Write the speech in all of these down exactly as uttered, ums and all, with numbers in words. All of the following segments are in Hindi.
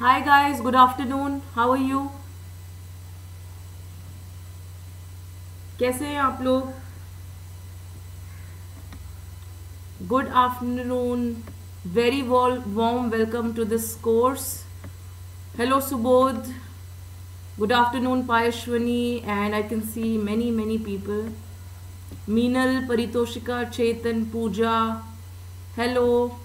Hi guys, good afternoon. How are you? कैसे हैं आप लोग? Good afternoon. Very warm welcome to this course. Hello Subodh. Good afternoon Payashwani, and I can see many many people. Meenal, Paritoshika, Chetan, Pooja. Hello.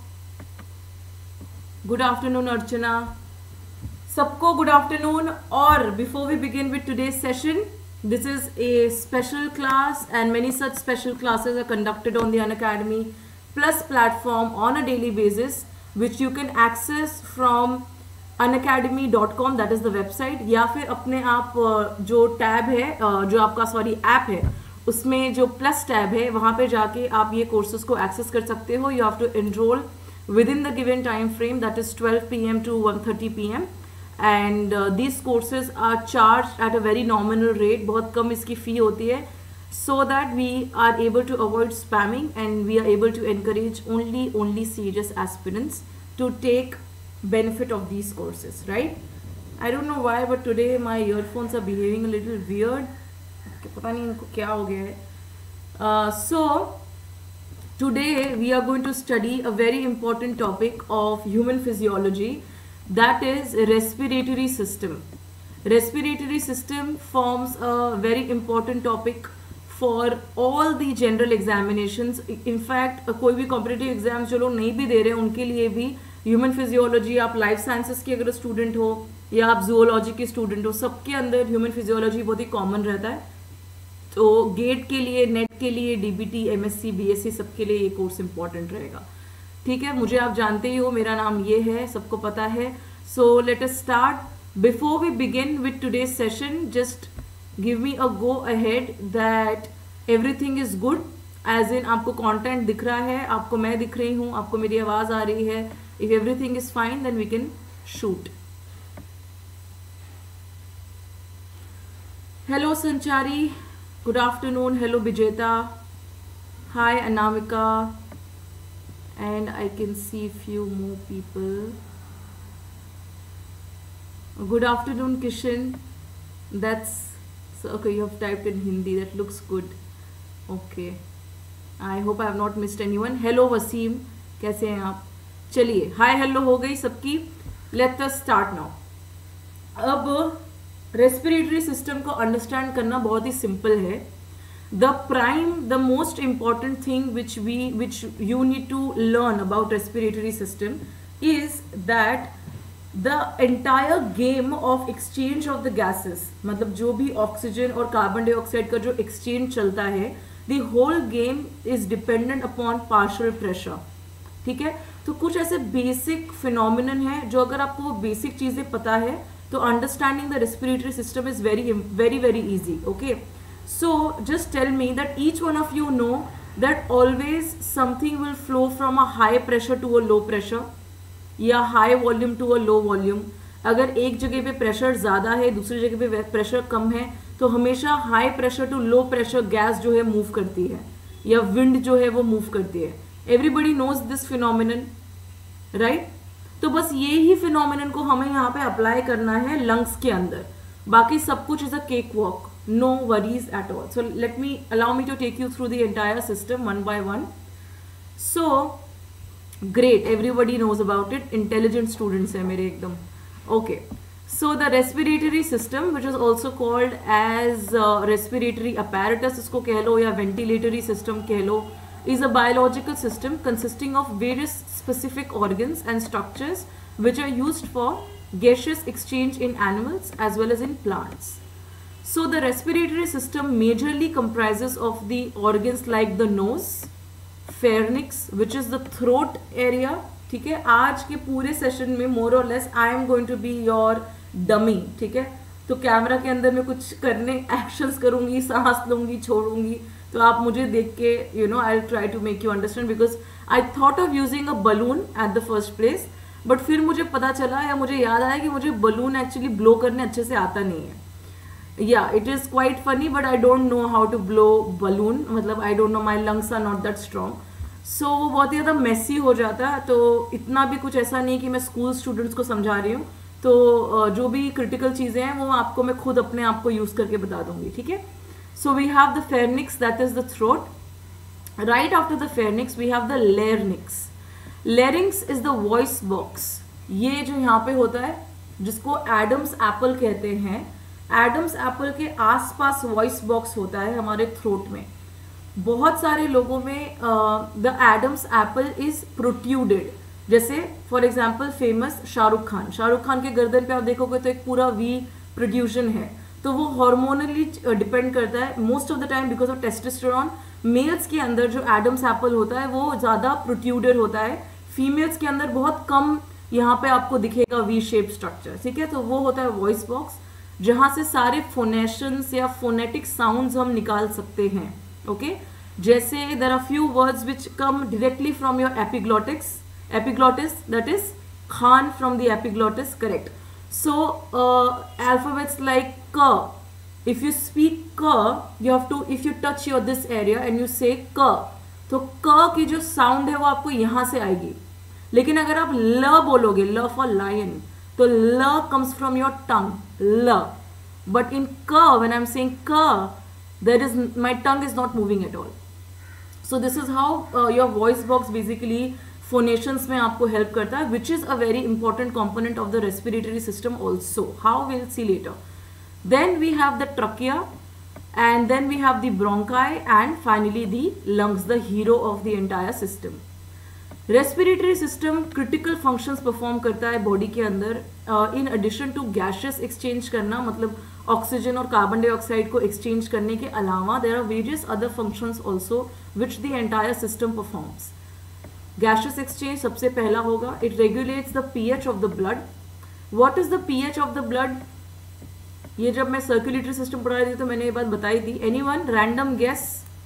Good afternoon Archana. सबको गुड आफ्टरनून. और before we begin with today's session, this is a special class and many such special classes are conducted on the Unacademy Plus platform on a daily basis, which you can access from unacademy dot com, that is the website, या फिर अपने आप जो टैब है, जो आपका सॉरी ऐप है, उसमें जो प्लस टैब है वहाँ पे जाके आप ये कोर्सेज को एक्सेस कर सकते हो. You have to enrol within the given time frame, that is twelve p m to one thirty p m and uh, these courses are charged at a very nominal rate. बहुत कम इसकी फ़ी होती है, so that we are able to avoid spamming and we are able to encourage only only serious aspirants to take benefit of these courses, right? I don't know why, but today my earphones are behaving a little weird. पता नहीं इनको क्या हो गया है. uh, so today we are going to study a very important topic of human physiology, that is respiratory system. Respiratory system forms a very important topic for all the general examinations. In fact कोई भी competitive exams जो लोग नहीं भी दे रहे हैं उनके लिए भी human physiology, आप life sciences के अगर स्टूडेंट हो या आप zoology के स्टूडेंट हो, सबके अंदर human physiology बहुत ही कॉमन रहता है. तो गेट के लिए, नेट के लिए, डीबीटी, एमएससी, बीएससी सबके लिए ये कोर्स इंपॉर्टेंट रहेगा. ठीक है, मुझे आप जानते ही हो, मेरा नाम ये है, सबको पता है. So let us start. Before we begin with today's session, just give me a go ahead that everything is good, as in आपको कंटेंट दिख रहा है, आपको मैं दिख रही हूँ, आपको मेरी आवाज़ आ रही है. If everything is fine then we can shoot. Hello Sanchari, good afternoon. Hello Bijeta. Hi Anamika. And I can see few more people. Good afternoon Kishan. That's so okay, you have typed in Hindi, that looks good. Okay, I hope I have not missed anyone. Hello Wasim, कैसे हैं आप? चलिए हाय हेलो हो गई सबकी. Let us start now. अब रेस्पिरेटरी सिस्टम को अंडरस्टैंड करना बहुत ही सिंपल है. The prime the most important thing which we which you need to learn about respiratory system is that the entire game of exchange of the gases, मतलब जो भी ऑक्सीजन और कार्बन डाइऑक्साइड का जो एक्सचेंज चलता है, the whole game is dependent upon partial pressure. ठीक है, तो कुछ ऐसे बेसिक फिनोमिनन है जो अगर आपको वो बेसिक चीज़ें पता है तो understanding the respiratory system is very very very easy. Okay, so just tell me that each one of you know that always something will flow from a high pressure to a low pressure या high volume to a low volume. अगर एक जगह पे प्रेशर ज़्यादा है, दूसरी जगह पे प्रेशर कम है, तो हमेशा high pressure to low pressure gas जो है मूव करती है, या विंड जो है वो मूव करती है. Everybody knows this phenomenon, right? तो बस ये ही फिनोमिनन को हमें यहाँ पे अप्लाई करना है लंग्स के अंदर. बाकी सब कुछ is a cake walk, no worries at all. So let me allow me to take you through the entire system one by one. So great, everybody knows about it. Intelligent students हैं मेरे एकदम. Okay, so the respiratory system which is also called as respiratory apparatus, इसको कह लो, या वेंटिलेटरी सिस्टम कह लो, is a biological system consisting of various specific organs and structures which are used for gaseous exchange in animals as well as in plants. So the respiratory system majorly comprises of the organs like the nose, pharynx which is the throat area. ठीक है, आज के पूरे सेशन में more or less I am going to be your dummy. ठीक है, तो कैमरा के अंदर मैं कुछ करने एक्शंस करूंगी, सांस लूंगी, छोड़ूंगी, तो आप मुझे देख के you know I try to make you understand, because I thought of using a balloon at the first place, but फिर मुझे पता चला या मुझे याद आया कि मुझे बलून एक्चुअली ब्लो करने अच्छे से आता नहीं है. Yeah it is quite funny but I don't know how to blow balloon, मतलब I don't know, my lungs are not that strong. So वो बहुत ही ज़्यादा मेसी हो जाता है. तो इतना भी कुछ ऐसा नहीं कि मैं स्कूल स्टूडेंट्स को समझा रही हूँ, तो uh, जो भी क्रिटिकल चीज़ें हैं वो आपको मैं खुद अपने आप को यूज़ करके बता दूंगी, ठीक है. So we have the pharynx, that is the throat. Right after the pharynx we have the larynx. Larynx is the voice box. ये जो यहाँ पे होता है जिसको एडम्स एप्पल कहते हैं, एडम्स एप्पल के आसपास वॉइस बॉक्स होता है हमारे थ्रोट में. बहुत सारे लोगों में the Adam's apple is protruded. जैसे for example famous Shahrukh Khan, Shahrukh Khan के गर्दन पे आप देखोगे तो एक पूरा वी प्रोड्यूशन है. तो वो हार्मोनली डिपेंड करता है most of the time because of testosterone. Males के अंदर जो एडम्स एप्पल होता है वो ज़्यादा प्रोट्यूडेड होता है, फीमेल्स के अंदर बहुत कम यहाँ पे आपको दिखेगा वी शेप स्ट्रक्चर, ठीक है. तो वो होता है वॉइस बॉक्स जहाँ से सारे फोनेशंस या फोनेटिक साउंड्स हम निकाल सकते हैं, ओके okay? जैसे there are few words which come directly from your epiglottics, epiglottis that is खान from the epiglottis, correct. So alphabets like क, if you speak क, you have to, if you touch your this area and you say क, तो क की जो साउंड है वो आपको यहां से आएगी. लेकिन अगर आप ल बोलोगे, ल फॉर लायन, तो ल कम्स फ्रॉम योर टंग, ल. बट इन क व्हेन आई एम सेइंग क, there is my tongue is not moving at all. So this is how your voice box basically phonations में आपको हेल्प करता है, which is a very important component of the respiratory system also. How will see later. Then we have the trachea, and then we have the bronchi, and finally the lungs, the hero of the entire system. Respiratory system critical functions perform करता है बॉडी के अंदर. In addition to gaseous exchange करना, मतलब ऑक्सीजन और कार्बन डाइऑक्साइड को एक्सचेंज करने के अलावा there are various other functions also which the entire system performs. Gaseous exchange सबसे पहला होगा. It regulates the pH of the blood. What is the pH of the blood? ये जब मैं सर्कुलेटरी सिस्टम पढ़ा रही थी तो मैंने ये बात बताई थी. एनीवन रैंडम गेस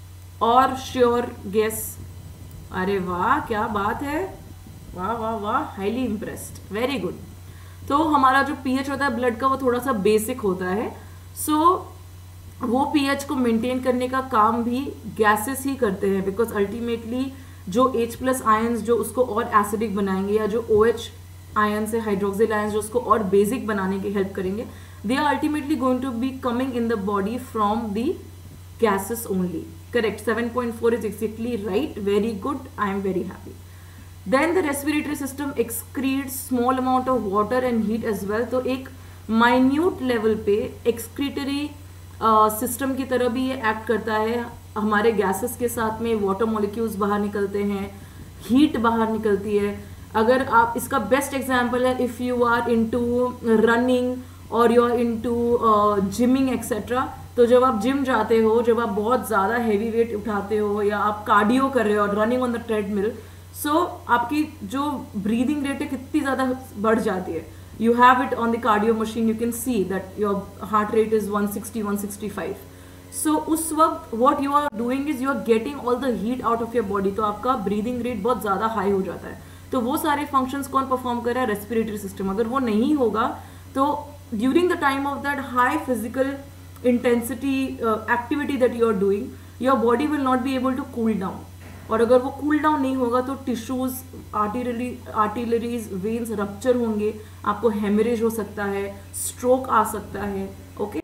और श्योर गेस? अरे वाह, क्या बात है, वाह वाह वाह, हाईली इम्प्रेस्ड, वेरी गुड. तो हमारा जो पीएच होता है ब्लड का वो थोड़ा सा बेसिक होता है. सो so, वो पीएच को मेंटेन करने का काम भी गैसेस ही करते हैं, बिकॉज अल्टीमेटली जो H प्लस आयंस जो उसको और एसिडिक बनाएंगे, या जो OH आयंस है, हाइड्रोक्सिल आयंस जो उसको और बेसिक बनाने की हेल्प करेंगे, they are ultimately going to be coming in the body from the gases only. Correct. seven point four is exactly right. Very good. I am very happy. Then the respiratory system excretes small amount of water and heat as well. तो एक minute level पे excretory uh, system की तरह भी ये act करता है. हमारे gases के साथ में water molecules बाहर निकलते हैं, heat बाहर निकलती है. अगर आप, इसका best example है if you are into running और you are into gymming etcetera. तो जब आप जिम जाते हो, जब आप बहुत ज़्यादा हैवी वेट उठाते हो, या आप कार्डियो कर रहे हो और running on the treadmill, so आपकी जो ब्रीदिंग रेट है कितनी ज़्यादा बढ़ जाती है. You have it on the cardio machine, you can see that your heart rate is one sixty one sixty-five. So उस वक्त what you are doing is you are getting all the heat out of your body. तो आपका ब्रीदिंग रेट बहुत ज़्यादा हाई हो जाता है. तो वो सारे फंक्शंस कौन परफॉर्म कर रहा है? Respiratory system. अगर वो नहीं होगा तो during the time of that high physical intensity uh, activity that you are doing, your body will not be able to cool down. और अगर वो कूल डाउन नहीं होगा तो tissues, artillery artilleries, veins rupture होंगे, आपको हेमरेज हो सकता है, स्ट्रोक आ सकता है. Okay,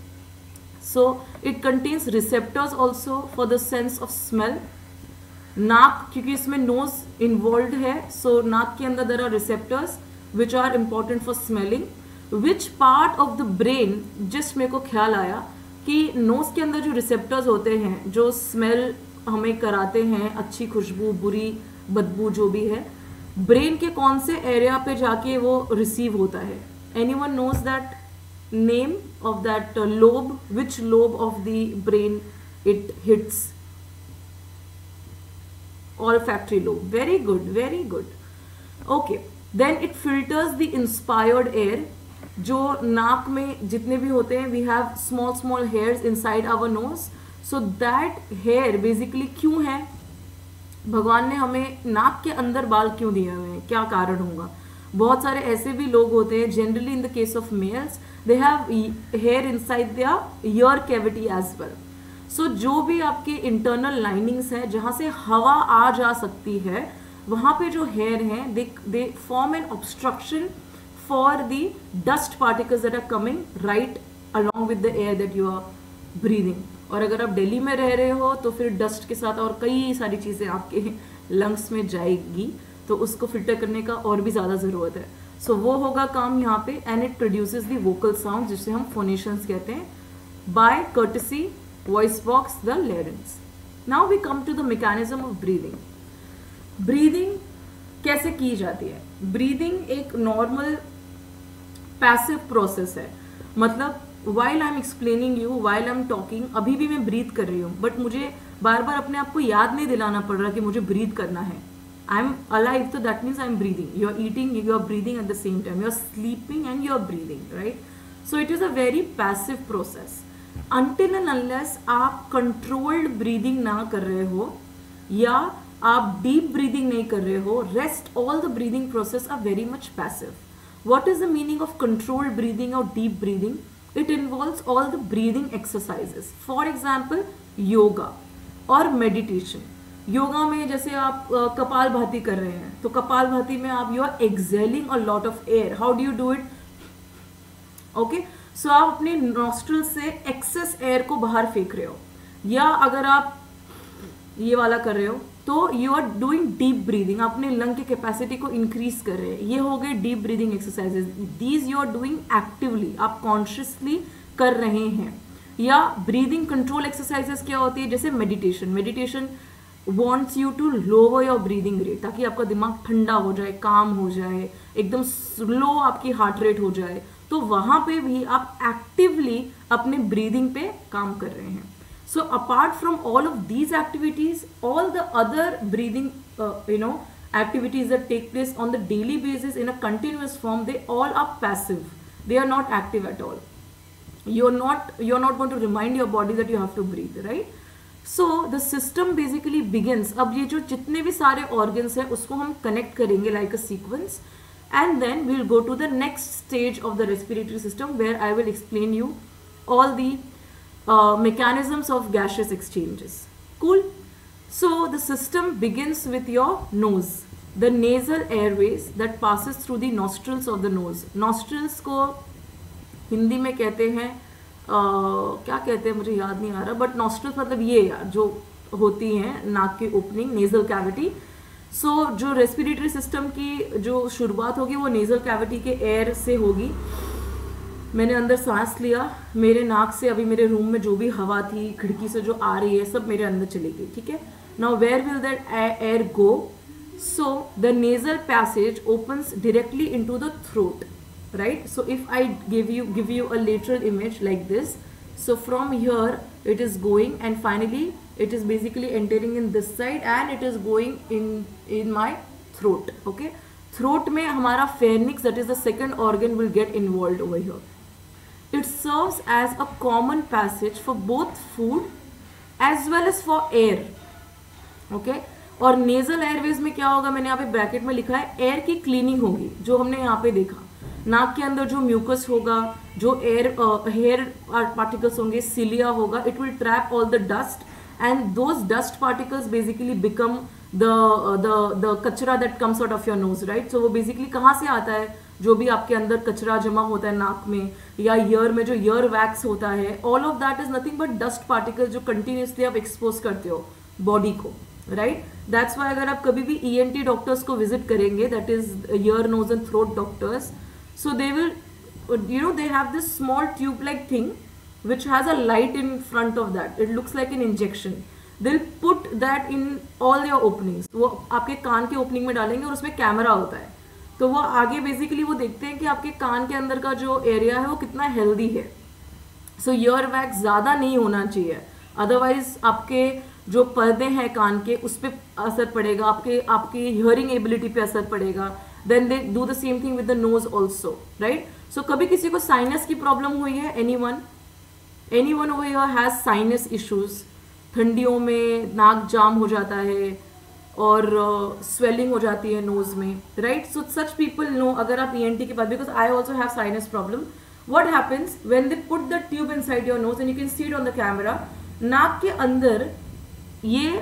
so it contains receptors also for the sense of smell. नाक, क्योंकि इसमें नोज इन्वॉल्व है, सो so नाक के अंदर there are receptors which are important for smelling. Which part of the brain, जिस मेरे को ख्याल आया कि नोज के अंदर जो रिसेप्टर्स होते हैं जो स्मेल हमें कराते हैं, अच्छी खुशबू, बुरी बदबू, जो भी है, ब्रेन के कौन से एरिया पे जाके वो रिसीव होता है? Anyone knows that name of that lobe? Which lobe of the brain it hits? olfactory lobe. Very good, very good. Okay, then it filters the inspired air. जो नाक में जितने भी होते हैं, we have small small hairs inside our nose. So that hair basically क्यों है? भगवान ने हमें नाक के अंदर बाल क्यों दिए हुए हैं? क्या कारण होगा? बहुत सारे ऐसे भी लोग होते हैं, generally in the case of males, they have hair inside their ear cavity as well. So जो भी आपके इंटरनल लाइनिंग्स हैं जहाँ से हवा आ जा सकती है, वहाँ पे जो हेयर हैं, they they form an obstruction for the dust particles that are coming right along with the air that you are breathing. और अगर आप दिल्ली में रह रहे हो तो फिर डस्ट के साथ और कई सारी चीज़ें आपके लंग्स में जाएगी, तो उसको फिल्टर करने का और भी ज़्यादा ज़रूरत है. सो so, वो होगा काम यहाँ पे. And it produces the vocal sound जिसे हम फोनेशंस कहते हैं, by courtesy voice box the larynx. Now we come to the mechanism of breathing. Breathing कैसे की जाती है? ब्रीदिंग एक नॉर्मल पैसिव प्रोसेस है. मतलब while I am explaining you, while I am talking, अभी भी मैं ब्रीथ कर रही हूँ, बट मुझे बार बार अपने आप को याद नहीं दिलाना पड़ रहा कि मुझे ब्रीथ करना है. आई एम अलाइव, तो that means I am breathing. You are eating, you are breathing at the same time. You are sleeping and you are breathing, right? So it is a very passive process. Until and unless आप कंट्रोल्ड ब्रीदिंग ना कर रहे हो या आप डीप ब्रीदिंग नहीं कर रहे हो, rest all the breathing process are very much passive. What is the meaning of controlled breathing or deep breathing? It involves all the breathing exercises. For example, yoga or meditation. Yoga में जैसे आप कपाल भाती कर रहे हैं, तो कपाल भाती में आप you are exhaling a lot of air. How do you do it? Okay, so आप अपने नॉस्ट्रल से एक्सेस एयर को बाहर फेंक रहे हो, या अगर आप ये वाला कर रहे हो तो you are doing deep breathing. अपने लंग की कैपेसिटी को इंक्रीज कर रहे हैं. ये हो गए deep breathing exercises. These you are doing actively, आप कॉन्शियसली कर रहे हैं. या ब्रीदिंग कंट्रोल एक्सरसाइजेस क्या होती है? जैसे meditation. Meditation wants you to lower your breathing rate, ताकि आपका दिमाग ठंडा हो जाए, काम हो जाए, एकदम स्लो आपकी हार्ट रेट हो जाए. तो वहां पे भी आप एक्टिवली अपने ब्रीदिंग पे काम कर रहे हैं. So apart from all of these activities, all the other breathing, uh, you know, activities that take place on the daily basis in a continuous form, they all are passive. They are not active at all. You're not, you're not going to remind your body that you have to breathe, right? So the system basically begins. अब ये जो जितने भी सारे organs हैं उसको हम connect करेंगे like a sequence, and then we'll go to the next stage of the respiratory system where I will explain you all the Uh, mechanisms of gaseous exchanges. Cool? So the system begins with your nose, the nasal airways that passes through the nostrils of the nose. Nostrils को हिंदी में कहते हैं uh, क्या कहते हैं मुझे याद नहीं आ रहा, बट nostrils मतलब ये यार जो होती हैं नाक की opening, nasal cavity. So so, जो रेस्पिरेटरी सिस्टम की जो शुरुआत होगी वो नेजल कैविटी के एयर से होगी. मैंने अंदर सांस लिया, मेरे नाक से अभी मेरे रूम में जो भी हवा थी खिड़की से जो आ रही है सब मेरे अंदर चली गई. ठीक है, now where will that air go? So the nasal passage opens directly into the throat, right? So if I give you give you a lateral image like this, so from here it is going and finally it is basically entering in this side and it is going in in my throat. Okay, throat में हमारा pharynx, that is the second organ, will get involve over here. It serves as a common passage for both food as well as for air. Okay? और nasal airways में क्या होगा? मैंने यहाँ पे ब्रैकेट में लिखा है एयर की क्लीनिंग होगी, जो हमने यहाँ पे देखा. नाक के अंदर जो म्यूकस होगा, जो एयर हेयर पार्टिकल्स होंगे, सिलिया होगा, it will trap all the dust and those dust particles basically become the the the कचरा that comes out of your nose, right? So वो बेसिकली कहाँ से आता है? जो भी आपके अंदर कचरा जमा होता है नाक में या ईयर में, जो ईयर वैक्स होता है, all of that is nothing but dust particles जो कंटिन्यूसली आप एक्सपोज करते हो बॉडी को, राइट? दैट्स वाई अगर आप कभी भी ई एन टी डॉक्टर्स को विजिट करेंगे, that is ear nose and throat doctors, so they will, you know, they have this small tube like thing which has a light in front of that. It looks like an injection. They'll put that in all your openings. वो आपके कान के ओपनिंग में डालेंगे और उसमें कैमरा होता है, तो वो आगे बेसिकली वो देखते हैं कि आपके कान के अंदर का जो एरिया है वो कितना हेल्दी है. सो ईयर वैक्स ज़्यादा नहीं होना चाहिए, अदरवाइज आपके जो पर्दे हैं कान के उस पर असर पड़ेगा, आपके आपकी हियरिंग एबिलिटी पे असर पड़ेगा. Then they do the same thing with the nose also, right? So कभी किसी को साइनस की प्रॉब्लम हुई है? Any one any one over here has sinus issues? ठंडियों में नाक जाम हो जाता है और स्वेलिंग uh, हो जाती है नोज में, right? So such people know, अगर आप ई एन टी के पास, because I also have sinus problem, what happens when they put the tube inside your nose and you can see it on the camera, नाक के अंदर ये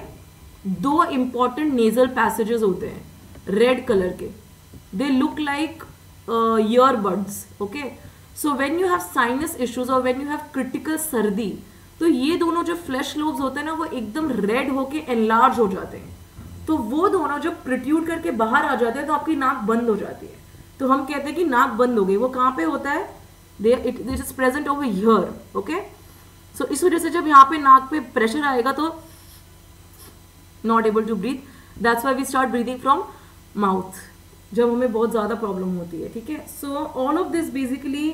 दो इंपॉर्टेंट नेजल पैसेजेस होते हैं रेड कलर के. They look like earbuds. Okay, so when you have sinus issues और व्हेन यू हैव क्रिटिकल सर्दी, तो ये दोनों जो फ्लैश लोब्स होते हैं ना वो एकदम रेड होके एनलार्ज हो जाते हैं. तो वो दोनों जब प्रोट्रूड करके बाहर आ जाते हैं तो आपकी नाक बंद हो जाती है. तो हम कहते हैं कि नाक बंद हो गई. वो कहाँ पे होता है? They it is present over here. Okay, so इस वजह से जब यहाँ पे नाक पे प्रेशर आएगा तो not able to breathe. That's why we start breathing from mouth जब हमें बहुत ज्यादा प्रॉब्लम होती है. ठीक है, so all of this basically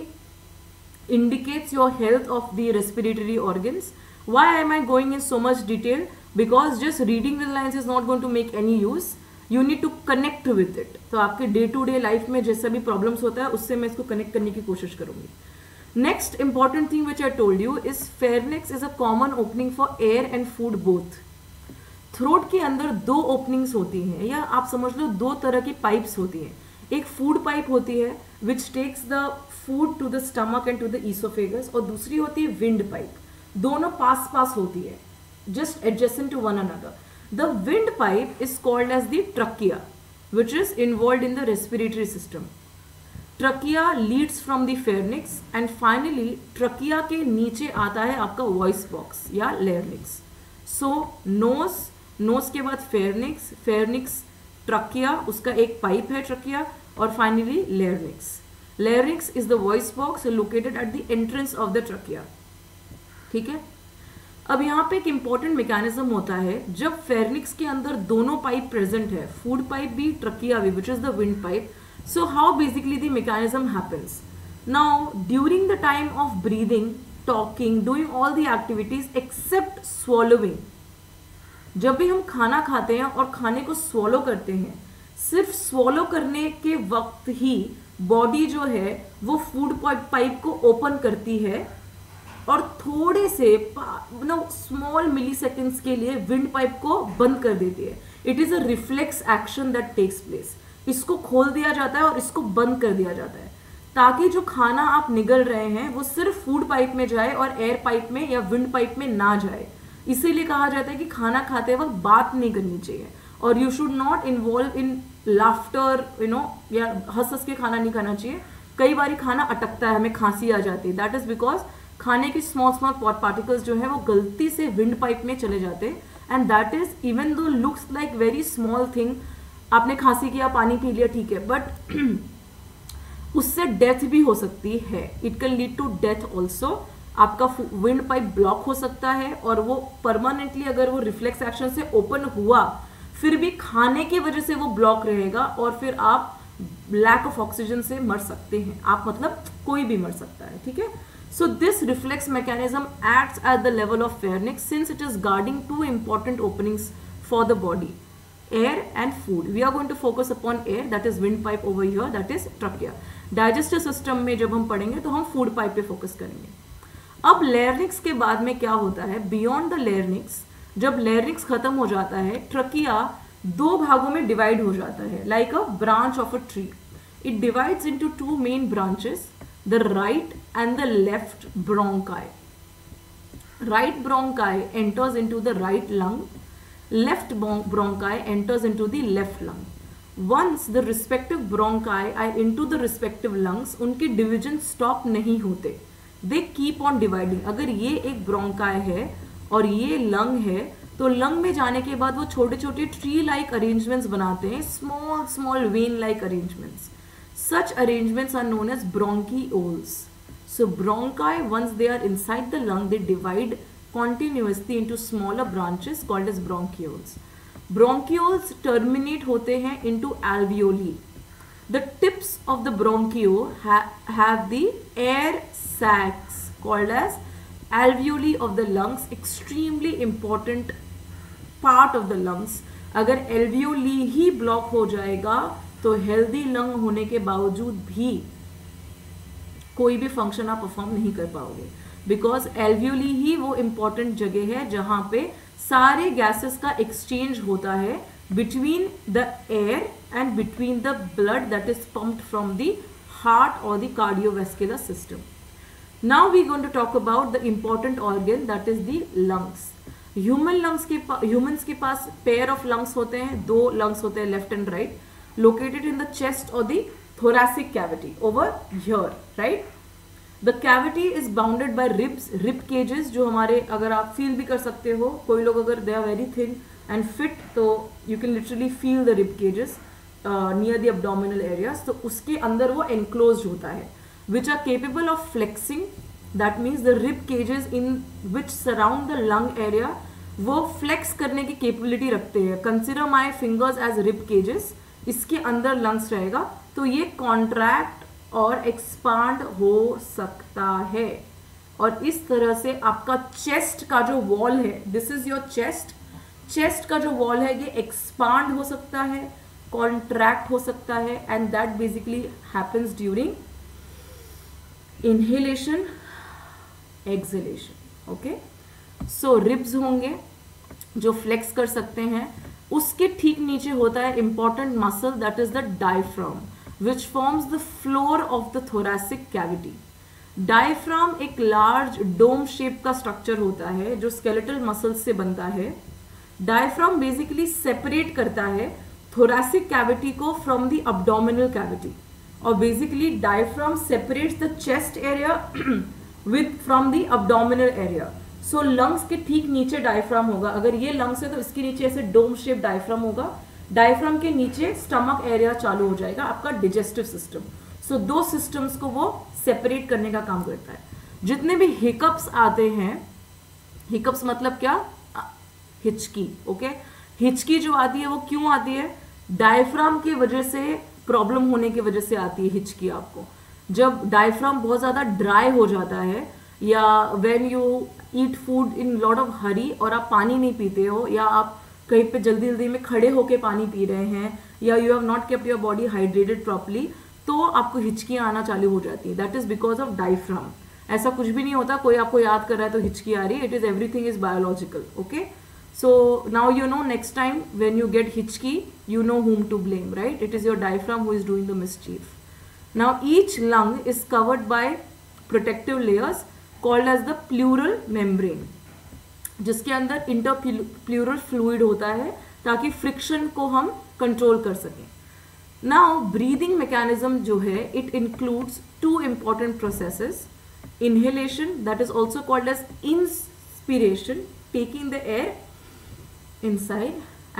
indicates your health of the respiratory organs. Why am I going in so much detail? Because just reading the lines is not going to make any use. You need to connect with it. तो आपके डे टू डे लाइफ में जैसा भी प्रॉब्लम्स होता है उससे मैं इसको कनेक्ट करने की कोशिश करूंगी. Next important thing which I told you is pharynx is a common opening for air and food both. Throat के अंदर दो ओपनिंग्स होती हैं, या आप समझ लो दो तरह की पाइप्स होती हैं. एक फूड पाइप होती है which takes the food to the stomach and to the oesophagus, और दूसरी होती है विंड पाइप. दोनों पास पास होती है, just adjacent to one another. The wind pipe is called as the trachea which is involve in the respiratory system. Trachea leads from the pharynx and finally trachea के नीचे आता है आपका वॉइस बॉक्स या लेयरनिक्स. सो नोज, नोज के बाद फेयरनिक्स, फेयरनिक्स ट्रकिया, उसका एक पाइप है ट्रकिया, और finally larynx. Larynx is the voice box located at the entrance of the trachea. ठीक है, अब यहाँ पे एक इंपॉर्टेंट मैकेनिज्म होता है जब फेयरनिक्स के अंदर दोनों पाइप प्रेजेंट है, फूड पाइप भी ट्रकिया भी, which is the wind pipe. So how basically the mechanism happens. Now during the time of breathing, talking, doing all the activities except swallowing, जब भी हम खाना खाते हैं और खाने को स्वॉलो करते हैं, सिर्फ स्वॉलो करने के वक्त ही बॉडी जो है वो फूड पाइप को ओपन करती है और थोड़े से नो स्मॉल मिली सेकेंड्स के लिए विंड पाइप को बंद कर देती है. It is a reflex action that takes place. इसको खोल दिया जाता है और इसको बंद कर दिया जाता है ताकि जो खाना आप निगल रहे हैं वो सिर्फ फूड पाइप में जाए और एयर पाइप में या विंड पाइप में ना जाए. इसीलिए कहा जाता है कि खाना खाते वक्त बात नहीं करनी चाहिए और you should not involve in laughter, you know, या हंस हंस के खाना नहीं खाना चाहिए. कई बार खाना अटकता है, हमें खांसी आ जाती है. दैट इज बिकॉज खाने की स्मॉल स्मॉल पार्टिकल्स जो है वो गलती से विंड पाइप में चले जाते हैं. And that is even though looks like very small thing. आपने खांसी किया, पानी पी लिया, ठीक है, बट उससे डेथ भी हो सकती है. It can lead to death also. आपका विंड पाइप ब्लॉक हो सकता है और वो परमानेंटली, अगर वो रिफ्लेक्स एक्शन से ओपन हुआ फिर भी खाने की वजह से वो ब्लॉक रहेगा और फिर आप लैक ऑफ ऑक्सीजन से मर सकते हैं. आप मतलब कोई भी मर सकता है. ठीक है, so this reflex mechanism acts at the level of pharynx since it is guarding two important openings for the body, air and food. We are going to focus upon air, that is windpipe over here, that is trachea. Digestive system में जब हम पढ़ेंगे तो हम food pipe पे focus करेंगे. अब larynx के बाद में क्या होता है? Beyond the larynx, जब larynx खत्म हो जाता है, trachea दो भागों में divide हो जाता है, like a branch of a tree. It divides into two main branches, the right and the left bronchi. Right bronchi enters into the right lung. Left bronchi enters into the left lung. Once the respective bronchi are into the respective lungs, उनके division stop नहीं होते. They keep on dividing. अगर ये एक bronchi है और ये lung है, तो lung में जाने के बाद वो छोटे छोटे tree like arrangements बनाते हैं, small small vein like arrangements. Such arrangements are known as bronchioles. So bronchi, once they are inside the lung, they divide continuously into smaller branches called as bronchioles. Bronchioles terminate होते हैं into alveoli. The tips of the bronchio ha have the air sacs called as alveoli of the lungs. Extremely important part of the lungs. अगर alveoli ही block हो जाएगा तो healthy lung होने के बावजूद भी कोई भी फंक्शन आप परफॉर्म नहीं कर पाओगे. बिकॉज एल्वियोली ही वो इम्पॉर्टेंट जगह है जहां पे सारे गैसेस का एक्सचेंज होता है between the air and between the blood that is pumped from the heart और the cardiovascular system. Now we going to talk about the important organ that is the lungs. Human lungs के ह्यूमंस के पास पेयर ऑफ लंग्स होते हैं, दो लंग्स होते हैं left and right, located in the chest और the thoracic cavity over here, right? The cavity is bounded by ribs, rib cages, जो हमारे, अगर आप फील भी कर सकते हो, कोई लोग अगर they are very thin and fit, तो you can literally feel the rib cages uh, near the abdominal areas. तो उसके अंदर वो enclosed होता है, which are capable of flexing. That means the rib cages in which surround the lung area, वो flex करने की capability रखते हैं. Consider my fingers as rib cages. इसके अंदर lungs रहेगा, तो ये contract और एक्सपांड हो सकता है. और इस तरह से आपका चेस्ट का जो वॉल है, this is your chest, chest का जो वॉल है ये एक्सपांड हो सकता है, कॉन्ट्रैक्ट हो सकता है, and that basically happens during inhalation, exhalation. Okay, so ribs होंगे जो फ्लेक्स कर सकते हैं. उसके ठीक नीचे होता है important muscle, that is the diaphragm, which forms the floor of the thoracic cavity. Diaphragm एक large dome shape का structure होता है जो skeletal muscles से बनता है. Diaphragm basically separate करता है thoracic cavity को from the abdominal cavity. और basically diaphragm separates the chest area with from the abdominal area. So lungs के ठीक नीचे diaphragm होगा. अगर ये lungs है तो इसके नीचे ऐसे dome shape diaphragm होगा. डायफ्राम के नीचे स्टमक एरिया चालू हो जाएगा, आपका डिजेस्टिव सिस्टम. सो दो सिस्टम्स को वो सेपरेट करने का काम करता है. जितने भी हिकअप्स आते हैं, हिकअप्स मतलब क्या, हिचकी. ओके, हिचकी जो आती है वो क्यों आती है? डायफ्राम की वजह से, प्रॉब्लम होने की वजह से आती है हिचकी आपको. जब डायफ्राम बहुत ज्यादा ड्राई हो जाता है, या when you eat food in lot of hurry और आप पानी नहीं पीते हो, या आप कहीं पे जल्दी जल्दी में खड़े होके पानी पी रहे हैं, या you have not kept your body hydrated properly, तो आपको हिचकियां आना चालू हो जाती है. That is because of diaphragm. ऐसा कुछ भी नहीं होता, कोई आपको याद कर रहा है तो हिचकी आ रही है. It is everything is biological. Okay, so now you know, next time when you get हिचकी, you know whom to blame, right? It is your diaphragm who is doing the mischief. Now each lung is covered by protective layers called as the pleural membrane, जिसके अंदर इंटरप्लूरल फ्लूइड होता है ताकि फ्रिक्शन को हम कंट्रोल कर सकें. नाउ ब्रीदिंग मैकेनिज्म जो है, it includes two important processes. Inhalation, that is also called as inspiration, taking the air inside,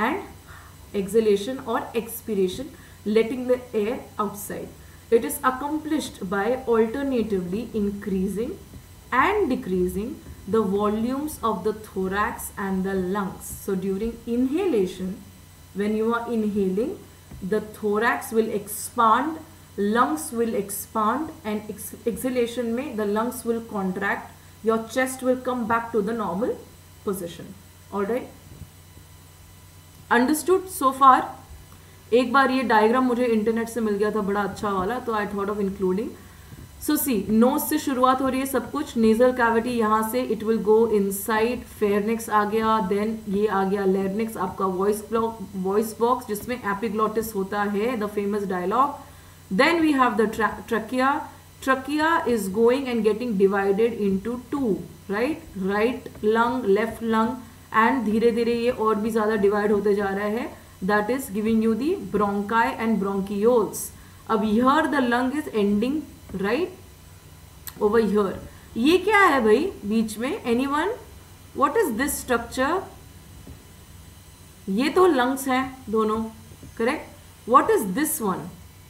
and exhalation और expiration, letting the air outside. It is accomplished by alternatively increasing and decreasing the volumes of the thorax and the lungs. So during inhalation, when you are inhaling, the thorax will expand, lungs will expand, and ex exhalation में the lungs will contract, your chest will come back to the normal position. Alright? Understood so far? एक बार ये डायग्राम मुझे इंटरनेट से मिल गया था बड़ा अच्छा वाला, तो I thought of including. So see, nose से शुरुआत हो रही है सब कुछ. नेजल कैविटी यहाँ से it will go inside, pharynx आ गया, देन ये आ गया लैरिंक्स, आपका वॉइस ब्लॉक, वॉइस बॉक्स जिसमें एपिग्लॉटिस होता है, the famous dialogue. Then we have the trachea. Trachea is going and getting divided into two, right? Right lung, left lung, and धीरे धीरे ये और भी ज्यादा डिवाइड होते जा रहा है. That is giving you the bronchi and bronchioles. अब here the lung is ending right over here. ये क्या है भाई बीच में? Anyone? What is this structure? ये तो लंग्स हैं दोनों, correct? What is this one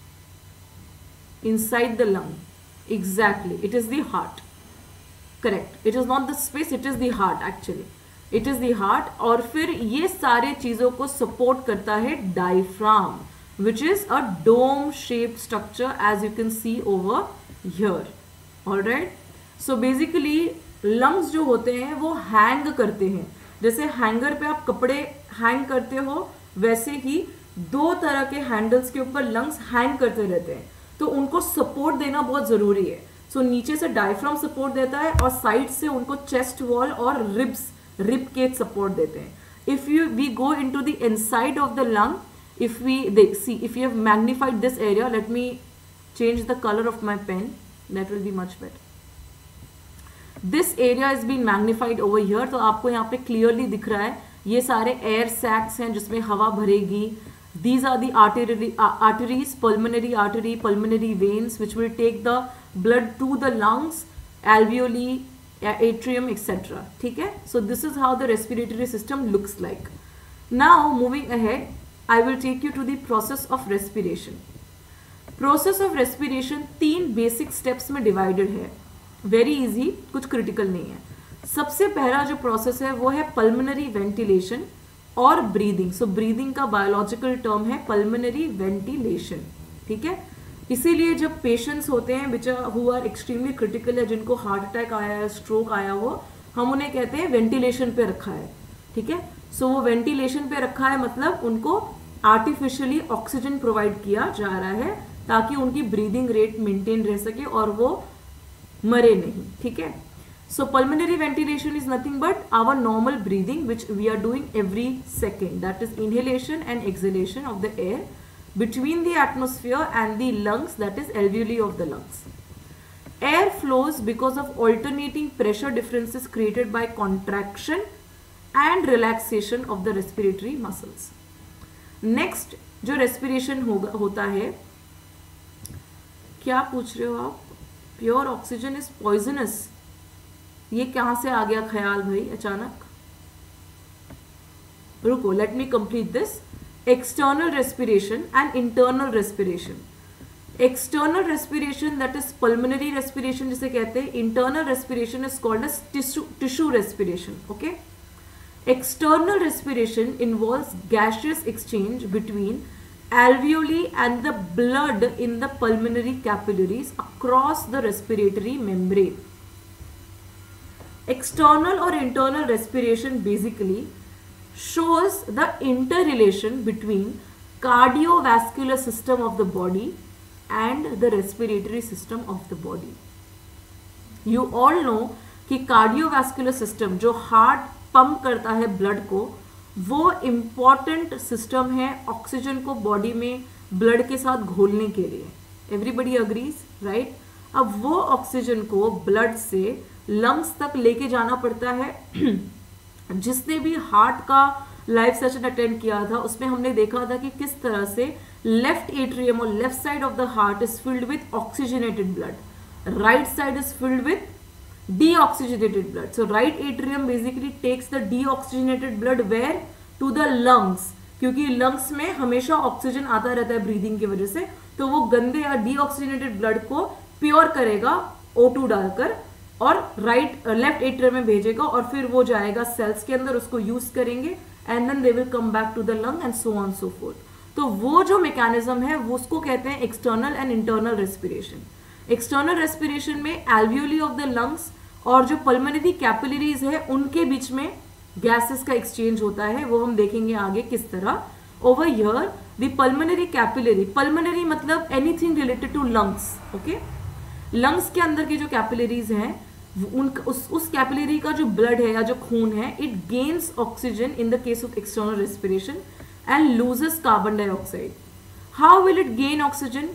inside the lung? Exactly, it is the heart. Correct, it is not the space, it is the heart. Actually it is the heart. और फिर ये सारे चीजों को सपोर्ट करता है diaphragm, which is a dome shaped structure as you can see over here. All right, so basically lungs जो होते हैं वो hang करते हैं. जैसे हैंगर पे आप कपड़े हैंग करते हो, वैसे ही दो तरह के हैंडल्स के ऊपर लंग्स हैंग करते रहते हैं. तो उनको सपोर्ट देना बहुत जरूरी है. सो so, नीचे से डायफ्राम सपोर्ट देता है और साइड से उनको चेस्ट वॉल और रिब्स, रिब केज सपोर्ट देते हैं. If you we go into the inside of the lung, if we they see if you have magnified this area, let me change the color of my pen, that will be much better. This area is being magnified over here. तो आपको यहाँ पे clearly दिख रहा है ये सारे air sacs हैं जिसमें हवा भरेगी, These are the artery, uh, arteries, pulmonary artery, pulmonary veins, which will take the blood to the lungs, alveoli, atrium, et cetera. ठीक है? So this is how the respiratory system looks like. Now moving ahead, I will take you to the process of respiration. Process of respiration तीन basic steps में divided है. Very easy, कुछ critical नहीं है. सबसे पहला जो प्रोसेस है वो है पल्मोनरी वेंटिलेशन और ब्रीदिंग. सो ब्रीदिंग का बायोलॉजिकल टर्म है पल्मोनरी वेंटिलेशन. ठीक है, इसीलिए जब पेशेंट्स होते हैं which who are extremely critical है, जिनको हार्ट अटैक आया है, स्ट्रोक आया हो, हम उन्हें कहते हैं वेंटिलेशन पे रखा है. ठीक है, सो so, वो वेंटिलेशन पे रखा है मतलब उनको आर्टिफिशियली ऑक्सीजन प्रोवाइड किया जा रहा है ताकि उनकी ब्रीदिंग रेट मेंटेन रह सके और वो मरे नहीं. ठीक है, so pulmonary ventilation is nothing but our normal breathing which we are doing every second, that is inhalation and exhalation of the air between the atmosphere and the lungs, that is alveoli of the lungs. Air flows because of alternating pressure differences created by contraction and relaxation of the respiratory muscles. Next जो respiration होगा होता है, क्या पूछ रहे हो आप? Pure oxygen is poisonous. ये कहां से आ गया ख्याल भाई अचानक? रुको, let me complete this. External respiration and internal respiration. External respiration that is pulmonary respiration जिसे कहते हैं. Internal respiration is called as tissue tissue respiration. Okay, external respiration involves gaseous exchange between alveoli and the blood in the pulmonary capillaries across the respiratory membrane. External or internal respiration basically shows the interrelation between cardiovascular system of the body and the respiratory system of the body. You all know कि cardiovascular system जो heart pump करता है blood को, वो important system है ऑक्सीजन को बॉडी में blood के साथ घोलने के लिए. Everybody agrees, right? अब वो ऑक्सीजन को blood से लंग्स तक लेके जाना पड़ता है. जिसने भी हार्ट का लाइफ सेशन अटेंड किया था उसमें हमने देखा था कि किस तरह से लेफ्ट एट्रियम और left side of the heart is filled with oxygenated blood, right side is filled with deoxygenated blood. So right atrium basically takes the deoxygenated blood where to the lungs, क्योंकि लंग्स में हमेशा ऑक्सीजन आता रहता है ब्रीदिंग की वजह से, तो वो गंदे या डीऑक्सीजनेटेड ब्लड को प्योर करेगा ओ टू डालकर और राइट लेफ्ट एट्रियम में भेजेगा और फिर वो जाएगा सेल्स के अंदर, उसको यूज करेंगे and then they will come back to the lung and so on so forth. तो वो जो मैकेनिज्म है वो उसको कहते हैं external and internal respiration. External respiration में एल्वियोली ऑफ द लंग्स और जो पल्मोनरी कैपिलरीज है उनके बीच में गैसेस का एक्सचेंज होता है, वो हम देखेंगे आगे किस तरह. Over here the pulmonary capillary, pulmonary मतलब anything related to lungs. Okay, lungs के अंदर के जो कैपिलरीज हैं उन उस उस कैपिलरी का जो ब्लड है या जो खून है, it gains oxygen in the case of external respiration and loses carbon dioxide. How will it gain oxygen?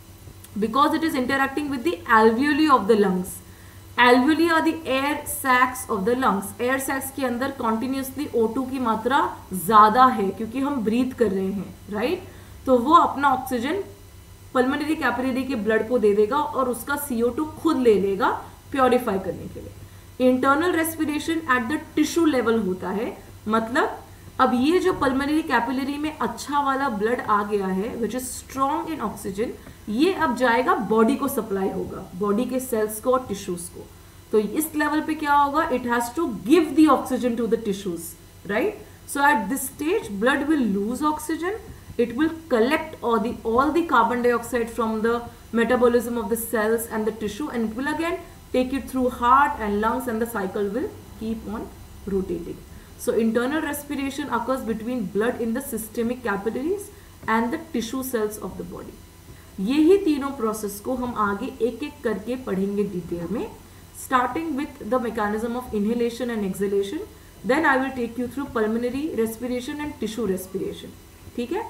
Because it is interacting with the alveoli of the lungs. Alveoli are the air sacs of the lungs. Air sacs के अंदर कॉन्टिन्यूसली ओ टू की मात्रा ज्यादा है क्योंकि हम ब्रीथ कर रहे हैं, राइट right? तो वो अपना ऑक्सीजन पल्मोनरी कैपिलरी के ब्लड को दे देगा और उसका सी ओ टू खुद ले लेगा प्योरीफाई करने के लिए. Internal respiration at the tissue level होता है, मतलब अब ये जो पल्मोनरी कैपिलरी में अच्छा वाला ब्लड आ गया है which is strong in oxygen, ये अब जाएगा बॉडी को सप्लाई होगा, बॉडी के सेल्स को और टिश्यूज को. तो इस लेवल पे क्या होगा? It has to give the oxygen to the tissues, right? So at this stage blood will lose oxygen, it will collect all the all the carbon dioxide from the metabolism of the cells and the tissue, and it will again take it through heart and lungs, and the cycle will keep on rotating. So internal respiration occurs between blood in the systemic capillaries and the tissue cells of the body. यही तीनों प्रोसेस को हम आगे एक एक करके पढ़ेंगे डिटेल में, starting with the mechanism of inhalation and exhalation. Then I will take you through pulmonary respiration and tissue respiration. ठीक है?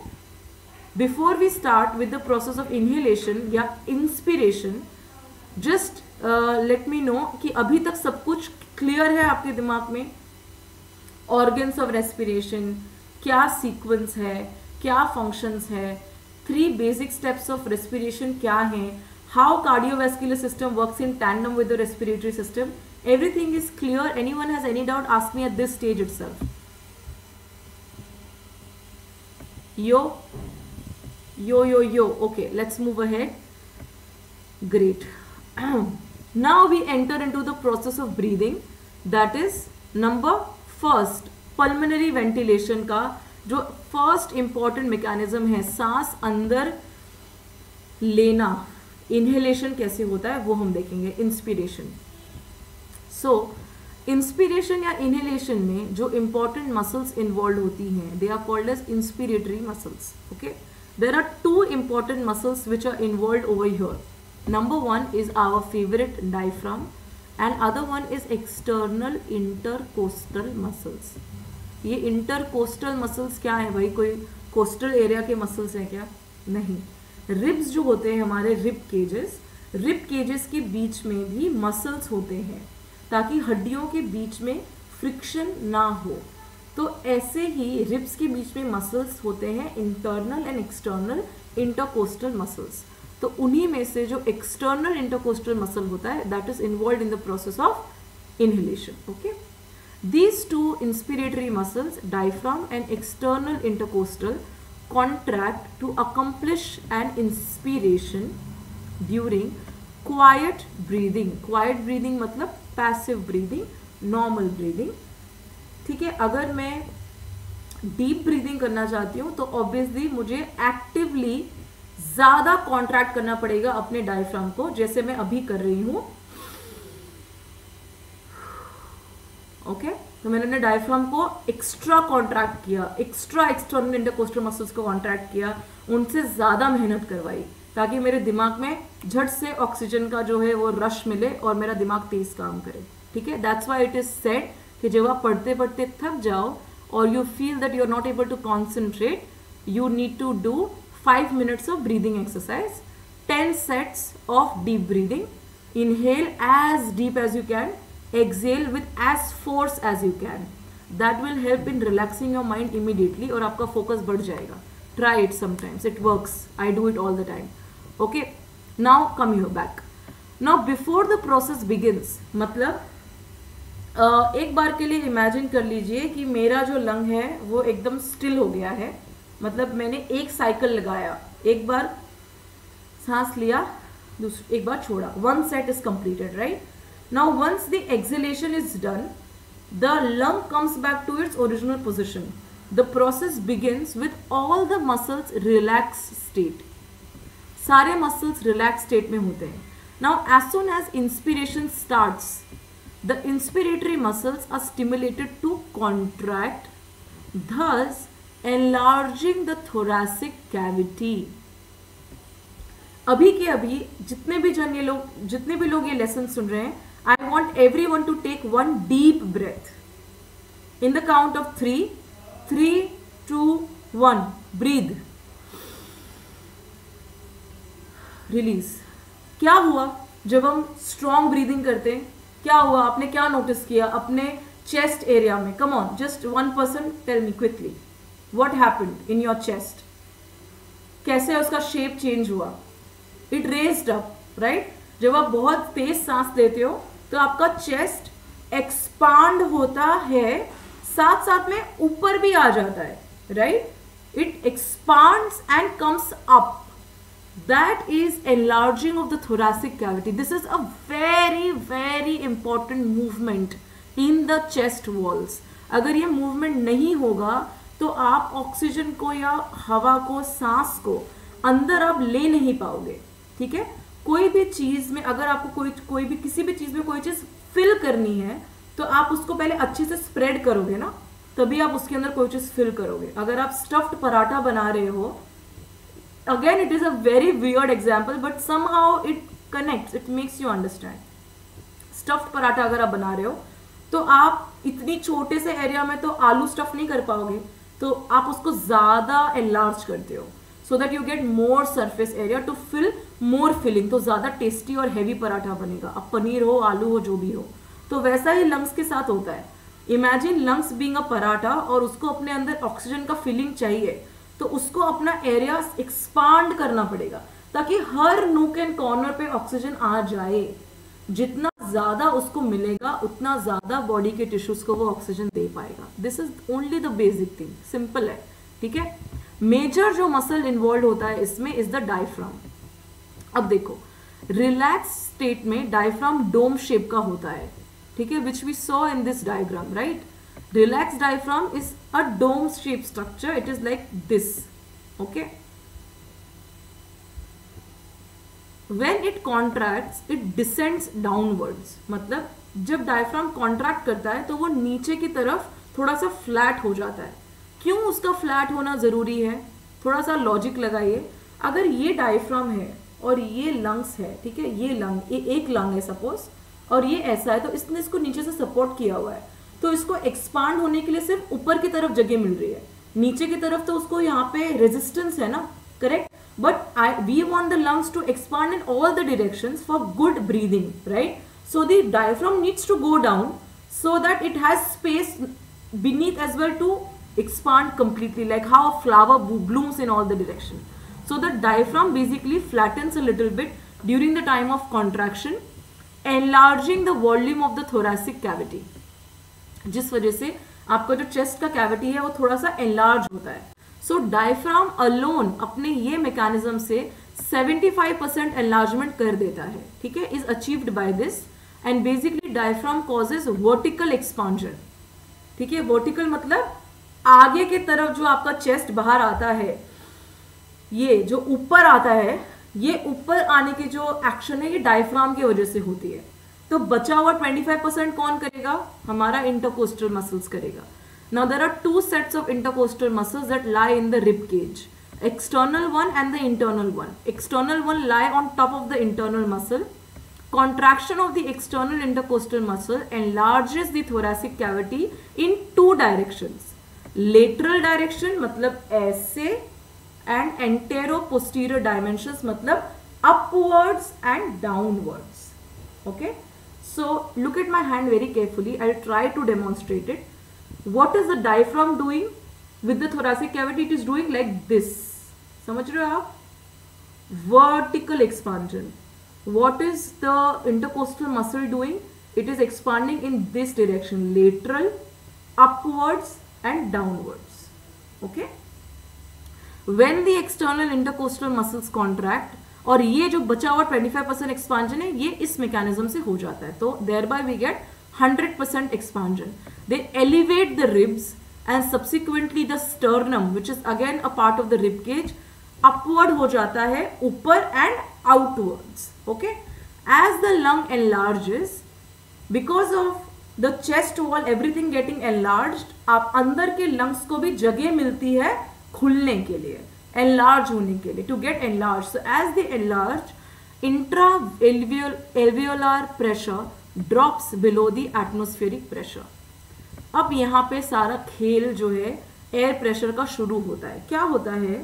Before we start with the process of inhalation या inspiration, just let me know कि अभी तक सब कुछ क्लियर है आपके दिमाग में. ऑर्गन्स ऑफ रेस्पिरेशन, क्या सीक्वेंस है, क्या फंक्शंस है, three basic steps of respiration क्या हैं, how cardiovascular system works in tandem with the respiratory system, everything is clear. Anyone has any doubt, ask me at this stage itself. Yo, yo, yo, yo. Okay, let's move ahead. Great. Now we enter into the process of breathing. That is number first, pulmonary ventilation का जो first important mechanism है, सांस अंदर लेना, inhalation कैसे होता है वो हम देखेंगे. Inspiration. So इंस्पिरेशन या इनहेलेशन में जो इंपॉर्टेंट मसल्स इन्वॉल्व होती हैं, they are called as inspiratory muscles. Okay, there are two important muscles which are involve over here. Number one is our favourite diaphragm and other one is external intercostal muscles. ये इंटरकोस्टल मसल्स क्या है भाई? कोई कोस्टल एरिया के मसल्स हैं क्या? नहीं. रिब्स जो होते हैं हमारे, रिब केजेस, रिब केजेस के बीच में भी मसल्स होते हैं ताकि हड्डियों के बीच में फ्रिक्शन ना हो. तो ऐसे ही रिब्स के बीच में मसल्स होते हैं, internal and external intercostal muscles. तो उन्हीं में से जो एक्सटर्नल इंटरकोस्टल मसल होता है, that is involve in the process of inhalation. Okay, these two inspiratory muscles, diaphragm and external intercostal, contract to accomplish an inspiration during quiet breathing. quiet breathing मतलब पैसिव ब्रीदिंग, नॉर्मल ब्रीदिंग. ठीक है, अगर मैं डीप ब्रीदिंग करना चाहती हूँ तो ऑब्वियसली मुझे एक्टिवली ज्यादा कॉन्ट्रैक्ट करना पड़ेगा अपने डायफ्राम को, जैसे मैं अभी कर रही हूँ. Okay okay? तो मैंने अपने डायफ्राम को एक्स्ट्रा कॉन्ट्रैक्ट किया, एक्स्ट्रा एक्सटर्नल इंटरकोस्टल मसल्स को कॉन्ट्रैक्ट किया, उनसे ज्यादा मेहनत करवाई ताकि मेरे दिमाग में झट से ऑक्सीजन का जो है वो रश मिले और मेरा दिमाग तेज काम करे. ठीक है, that's why it is said कि जब आप पढ़ते पढ़ते थक जाओ और you feel that you are not able to concentrate, you need to do five minutes of breathing exercise, ten sets of deep breathing. Inhale as deep as you can, exhale with as force as you can. That will help in relaxing your mind immediately और आपका फोकस बढ़ जाएगा. Try it sometimes, it works. I do it all the time. Okay, now come here back. Now before the process begins, मतलब uh, एक बार के लिए इमेजिन कर लीजिए कि मेरा जो लंग है वो एकदम स्टिल हो गया है. मतलब मैंने एक साइकिल लगाया, एक बार सांस लिया, दूसरी एक बार छोड़ा. One set is completed, right? Now once the exhalation is done, the lung comes back to its original position. The process begins with all the muscles relaxed state. सारे muscles relaxed state में होते हैं. Now as soon as inspiration starts, the inspiratory muscles are stimulated to contract, thus enlarging the thoracic cavity. अभी के अभी जितने भी जन ये लोग जितने भी लोग ये लेसन सुन रहे हैं, I want everyone to take one deep breath. In the count of three, three, two, one. Breathe. Release. क्या हुआ जब हम strong breathing करते हैं? क्या हुआ? आपने क्या notice किया अपने chest area में? Come on, just one person tell me quickly. What happened in your chest? कैसे उसका shape change हुआ? It raised up, right? जब आप बहुत तेज सांस लेते हो तो आपका चेस्ट एक्सपांड होता है, साथ साथ में ऊपर भी आ जाता है, right? It expands and comes up. That is enlarging of the thoracic cavity. This is a very very important movement in the chest walls. अगर ये मूवमेंट नहीं होगा तो आप ऑक्सीजन को या हवा को, सांस को अंदर आप ले नहीं पाओगे. ठीक है, कोई भी चीज में अगर आपको कोई कोई भी किसी भी चीज में कोई चीज फिल करनी है तो आप उसको पहले अच्छे से स्प्रेड करोगे ना, तभी आप उसके अंदर कोई चीज फिल करोगे. अगर आप स्टफ्ड पराठा बना रहे हो, again it is a very weird example but somehow it connects, it makes you understand. Stuffed paratha अगर आप बना रहे हो तो आप इतनी छोटे से एरिया में तो आलू स्टफ नहीं कर पाओगे, तो आप उसको ज्यादा एनलार्ज करते हो so that you get more surface area to fill more filling. तो ज़्यादा टेस्टी और हैवी पराठा बनेगा, अब पनीर हो, आलू हो, जो भी हो. तो वैसा ही लंग्स के साथ होता है. Imagine lungs being a paratha और उसको अपने अंदर ऑक्सीजन का फिलिंग चाहिए, तो तो उसको अपना एरिया एक्सपांड करना पड़ेगा ताकि हर नूक एंड कॉर्नर पे ऑक्सीजन आ जाए। जितना ज्यादा उसको मिलेगा उतना ज्यादा बॉडी के टिश्यूज को वो ऑक्सीजन दे पाएगा। This is only the basic thing, simple है, ठीक है। मेजर जो मसल इन्वॉल्व होता है इसमें इज द डायफ्राम। अब देखो, रिलैक्स स्टेट में डायफ्राम डोम शेप का होता है, ठीक है, which we saw in this diagram, right. Relax diaphragm is a dome shape structure, it is like this, okay. When it contracts, it descends downwards. मतलब जब डायफ्राम कॉन्ट्रैक्ट करता है तो वो नीचे की तरफ थोड़ा सा फ्लैट हो जाता है। क्यों उसका फ्लैट होना जरूरी है? थोड़ा सा लॉजिक लगाइए। अगर ये डायफ्राम है और ये लंग्स है, ठीक है, ये लंग, ये एक लंग है सपोज, और ये ऐसा है, तो इसने इसको नीचे से सपोर्ट किया हुआ है, तो इसको एक्सपांड होने के लिए सिर्फ ऊपर की तरफ जगह मिल रही है, नीचे की तरफ तो उसको यहाँ पे रेजिस्टेंस है ना, correct. But I, we want the lungs to expand in all the directions for good breathing, right? So the diaphragm needs to go down so that it has space beneath as well to expand completely, like how a flower blooms in all the directions. So the diaphragm basically flattens a little bit during the time of contraction, enlarging the volume of the thoracic cavity. जिस वजह से आपका जो चेस्ट का कैविटी है वो थोड़ा सा enlarge होता है। सो डायफ्राम अलोन अपने ये मैकेनिज्म से सेवेंटी फाइव परसेंट एनलार्जमेंट कर देता है, ठीक है, is achieved by this. And basically diaphragm causes vertical expansion, ठीक है। वर्टिकल मतलब आगे की तरफ जो आपका चेस्ट बाहर आता है, ये जो ऊपर आता है, ये ऊपर आने की जो एक्शन है ये डायफ्राम की वजह से होती है। तो बचा हुआ ट्वेंटी फाइव परसेंट कौन करेगा? हमारा इंटरकोस्टल मसल्स करेगा। Now there are two sets of intercostal muscles that lie in the rib cage, external one and the internal one. External one lie on top of the internal muscle. Contraction of the external intercostal muscle enlarges the thoracic cavity in two directions. Lateral direction मतलब ऐसे, and antero-posterior dimensions मतलब upwards and downwards. Okay? So look at my hand very carefully. I'll try to demonstrate it. What is the diaphragm doing with the thoracic cavity? It is doing like this. समझ रहे हो आप? Vertical expansion. What is the intercostal muscle doing? It is expanding in this direction, lateral, upwards and downwards. Okay? When the external intercostal muscles contract, और ये जो बचा हुआ ट्वेंटी फाइव परसेंट एक्सपांजन है ये इस मैकेनिज्म से हो जाता है, तो thereby we get one hundred percent expansion. They elevate the ribs and subsequently the sternum, which is again a part of the rib cage, upward हो जाता है ऊपर and outwards. Okay? As the lung enlarges, because of the chest wall, everything getting enlarged, आप अंदर के lungs को भी जगह मिलती है खुलने के लिए, enlarge होने के लिए, to get enlarged. So as they enlarge, intra-alveolar pressure drops below the atmospheric pressure. अब यहाँ पे सारा खेल जो है एयर प्रेशर का शुरू होता है। क्या होता है?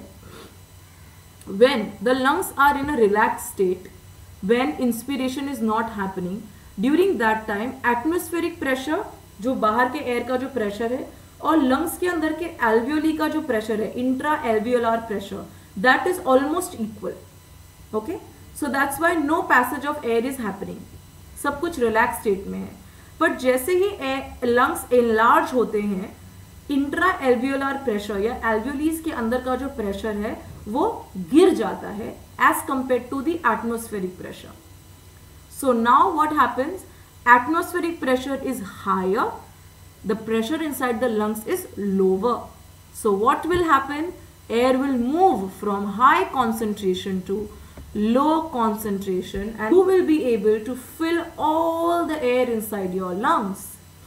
When the lungs are in a relaxed state, when inspiration is not happening, during that time atmospheric pressure, जो बाहर के एयर का जो प्रेशर है, और लंग्स के अंदर के एल्वियोली का जो प्रेशर है, intra alveolar pressure, that is almost equal. Okay, so that's why no passage of air is happening, सब कुछ रिलैक्स स्टेट में है। बट जैसे ही लंग्स एनलार्ज होते हैं, इंट्रा एल्वियोलार प्रेशर या एल्वियोलीज के अंदर का जो प्रेशर है वो गिर जाता है as compare to the atmospheric pressure. So now what happens? Atmospheric pressure is higher, the pressure inside the lungs is lower. So what will happen? Air will move from high concentration to low concentration, and you will be able to fill all the air inside your lungs.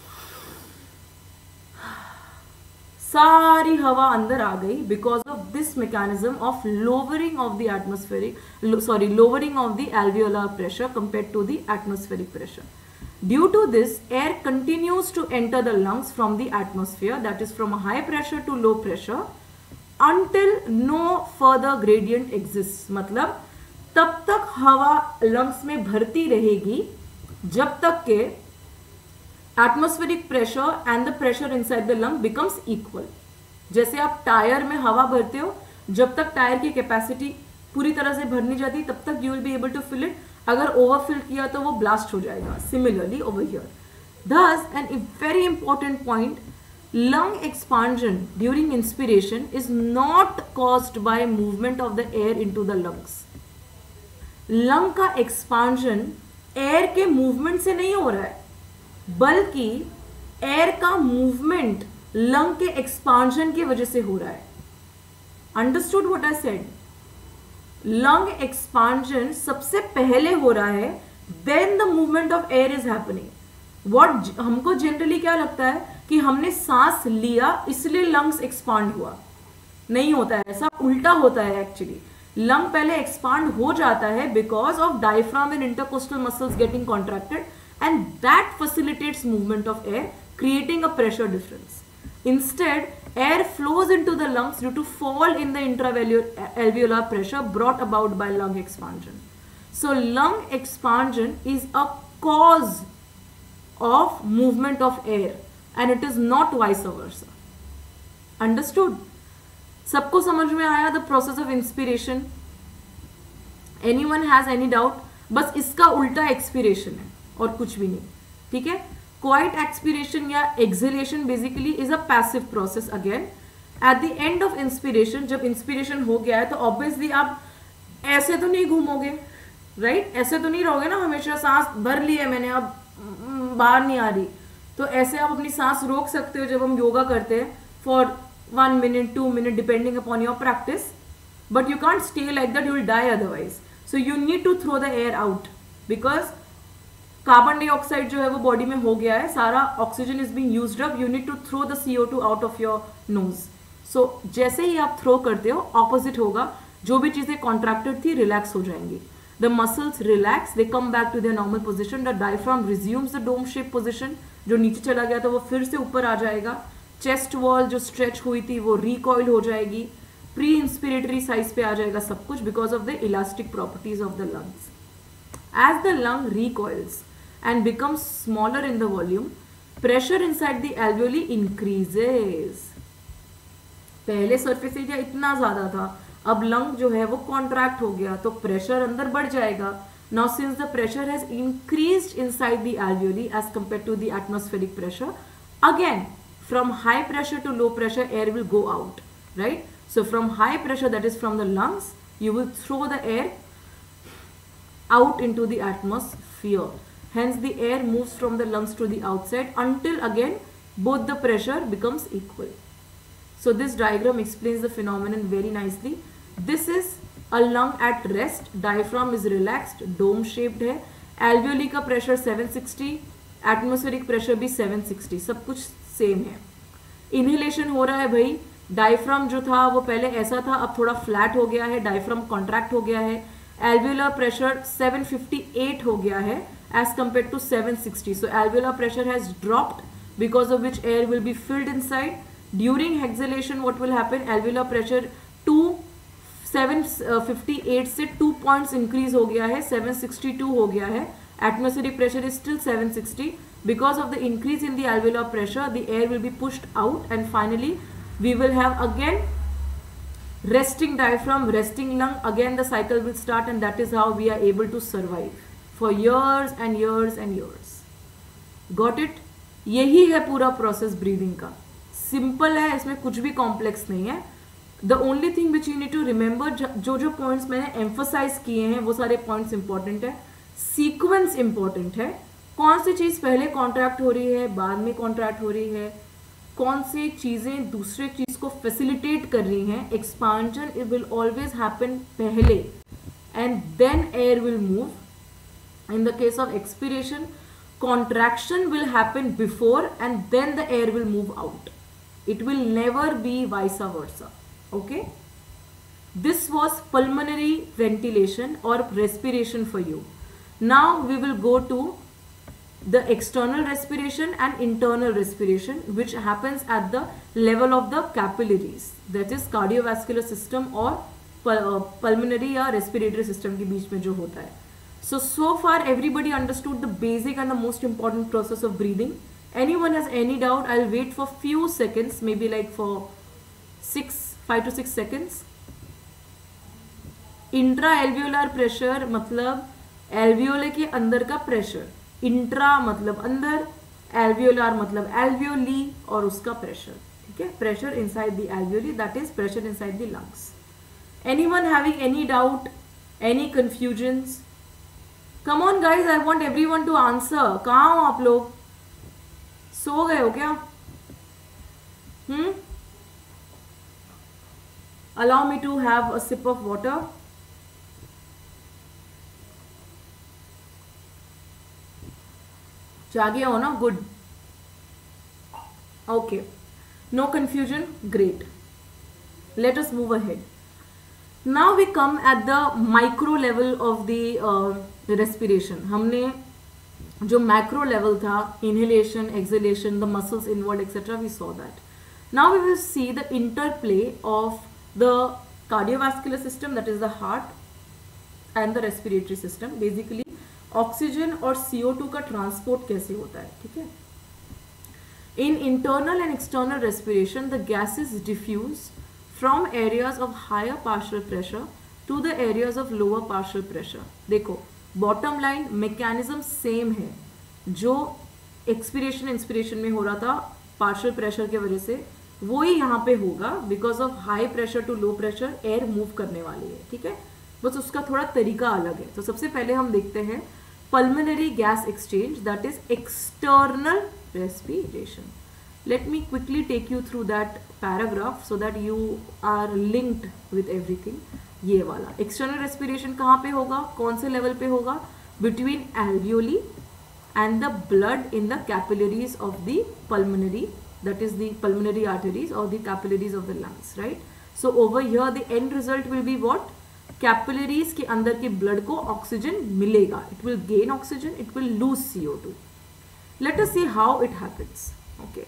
सारी हवा अंदर आ गई because of this mechanism of lowering of the atmospheric, sorry, lowering of the alveolar pressure compared to the atmospheric pressure. Due to this, air continues to enter the lungs from the atmosphere, that is from a high pressure to low pressure, until no further gradient exists. मतलब तब तक हवा lungs में भरती रहेगी जब तक के atmospheric pressure and the pressure inside the lung becomes equal. जैसे आप टायर में हवा भरते हो, जब तक टायर की कैपेसिटी पूरी तरह से भर नहीं जाती तब तक you will be able to fill it. अगर ओवरफिल किया तो वो ब्लास्ट हो जाएगा. Similarly over here. Thus, and a very important point, lung expansion during inspiration is not caused by movement of the air into the lungs. Lung का एक्सपांशन एयर के मूवमेंट से नहीं हो रहा है, बल्कि एयर का मूवमेंट लंग के एक्सपांशन की वजह से हो रहा है. Understood what I said? Lung expansion सबसे पहले हो रहा है, then the movement of air is happening. What हमको जनरली क्या लगता है कि हमने सांस लिया इसलिए लंग्स एक्सपांड हुआ. नहीं होता है ऐसा, उल्टा होता है एक्चुअली. लंग पहले एक्सपांड हो जाता है because of diaphragm and intercostal muscles getting contracted and that facilitates movement of air, creating a pressure difference. Instead, air flows into the lungs due to fall in the intraalveolar pressure brought about by lung expansion. So, lung expansion is a cause of movement of air and it is not vice versa. Understood? सबको समझ में आया the process of inspiration? Anyone has any doubt? बस इसका उल्टा expiration है और कुछ भी नहीं. ठीक है? Quiet expiration या exhalation basically is a passive process again. At the end of inspiration, जब inspiration हो गया है तो obviously आप ऐसे तो नहीं घूमोगे, right? ऐसे तो नहीं रहोगे ना हमेशा. सांस भर ली है मैंने, अब बाहर नहीं आ रही, तो ऐसे आप अपनी सांस रोक सकते हो जब हम योगा करते हैं for one minute, two minute depending upon your practice. But you can't stay like that, you will die otherwise. So you need to throw the air out because carbon dioxide जो है वो बॉडी में हो गया है, सारा oxygen is being used up. You need to throw the C O two out of your nose. So जैसे ही आप थ्रो करते हो ऑपोजिट होगा, जो भी चीजें कॉन्ट्रैक्टेड थी रिलैक्स हो जाएंगी. The muscles relax, they come back to their normal position. The diaphragm resumes the dome shape position. जो नीचे चला गया था वो फिर से ऊपर आ जाएगा. चेस्ट वॉल जो स्ट्रेच हुई थी वो रिकॉइल हो जाएगी. प्री इंस्पिरेटरी साइज पे आ जाएगा सब कुछ because of the elastic properties of the lungs. As the lung recoils and becomes smaller in the volume, pressure inside the alveoli increases. पहले surface area इतना ज़्यादा था, अब lung जो है वो contract हो गया तो pressure अंदर बढ़ जाएगा. Now since the pressure has increased inside the alveoli as compared to the atmospheric pressure, again from high pressure to low pressure air will go out, right? So from high pressure, that is from the lungs, you will throw the air out into the atmosphere. Hence the air moves from the lungs to the outside until again both the pressure becomes equal. So this diagram explains the phenomenon very nicely. This is a lung at rest. Diaphragm is relaxed, dome shaped है. Alveoli का pressure seven sixty, atmospheric pressure भी seven sixty, सब कुछ same है. Inhalation हो रहा है भाई. Diaphragm जो था वो पहले ऐसा था, अब थोड़ा flat हो गया है. Diaphragm contract हो गया है. Alveolar pressure seven fifty-eight हो गया है as compared to seven sixty. So alveolar pressure has dropped because of which air will be filled inside. During exhalation what will happen? Alveolar pressure to seven fifty-eight से two points increase हो गया है, seven sixty-two हो गया है. Atmospheric pressure is still seven sixty. Because of the increase in the alveolar pressure, the air will be pushed out and finally we will have again resting diaphragm, resting lung. Again the cycle will start and that is how we are able to survive for years and years and years. Got it? यही है पूरा प्रोसेस ब्रीदिंग का. सिंपल है, इसमें कुछ भी कॉम्प्लेक्स नहीं है. The only thing which you need to remember, जो जो पॉइंट्स मैंने एम्फोसाइज किए हैं वो सारे पॉइंट्स इंपॉर्टेंट है. सीक्वेंस इंपॉर्टेंट है. कौन सी चीज पहले कॉन्ट्रैक्ट हो रही है, बाद में कॉन्ट्रैक्ट हो रही है, कौन सी चीजें दूसरे चीज को फैसिलिटेट कर रही हैं. Expansion it will always happen पहले and then air will move. In the case of expiration, contraction will happen before and then the air will move out. It will never be vice versa. Okay? This was pulmonary ventilation or respiration for you. Now we will go to the external respiration and internal respiration, which happens at the level of the capillaries. That is cardiovascular system or pulmonary या respiratory system के बीच में जो होता है. So, so far everybody understood the basic and the most important process of breathing. Anyone has any doubt? I'll wait for few seconds, maybe like for six, five to six seconds. Intra alveolar pressure मतलब एल्वियोले के अंदर का प्रेशर, इंट्रा मतलब अंदर, एल्वियोलर मतलब एल्वियोली और उसका प्रेशर, ठीक है, pressure inside the alveoli, that is pressure inside the lungs. Anyone having any doubt, any confusions? Come on guys, I want everyone to answer. कहाँ हो आप लोग? सो गए हो क्या? Hmm allow me to have a sip of water. जागे हो ना? Good. Okay, no confusion, great. Let us move ahead. Now we come at the micro level of the uh, respiration. हमने जो macro level था, inhalation, exhalation, the muscles involved, et cetera, we saw that. Now we will see the interplay of the cardiovascular system, that is the heart, and the respiratory system. Basically, oxygen और सी ओ टू का ट्रांसपोर्ट कैसे होता है, ठीक है. In internal and external respiration the gases diffuse from areas of higher partial pressure to the areas of lower partial pressure. देखो, बॉटम लाइन मैकेनिज्म सेम है. जो एक्सपिरेशन इंस्पिरेशन में हो रहा था पार्शियल प्रेशर के वजह से, वो ही यहाँ पे होगा. Because of high pressure to low pressure air move करने वाली है, ठीक है. बस उसका थोड़ा तरीका अलग है. तो सबसे पहले हम देखते हैं pulmonary gas exchange, that is external respiration. Let me quickly take you through that paragraph so that you are linked with everything. ये वाला external respiration कहाँ पे होगा, कौन से level पे होगा? Between alveoli and the blood in the capillaries of the pulmonary, that is the pulmonary arteries or the capillaries of the lungs, right? So over here the end result will be what? Capillaries के अंदर के ब्लड को ऑक्सीजन मिलेगा. It will gain oxygen, it will lose C O two. Let us see how it happens. Okay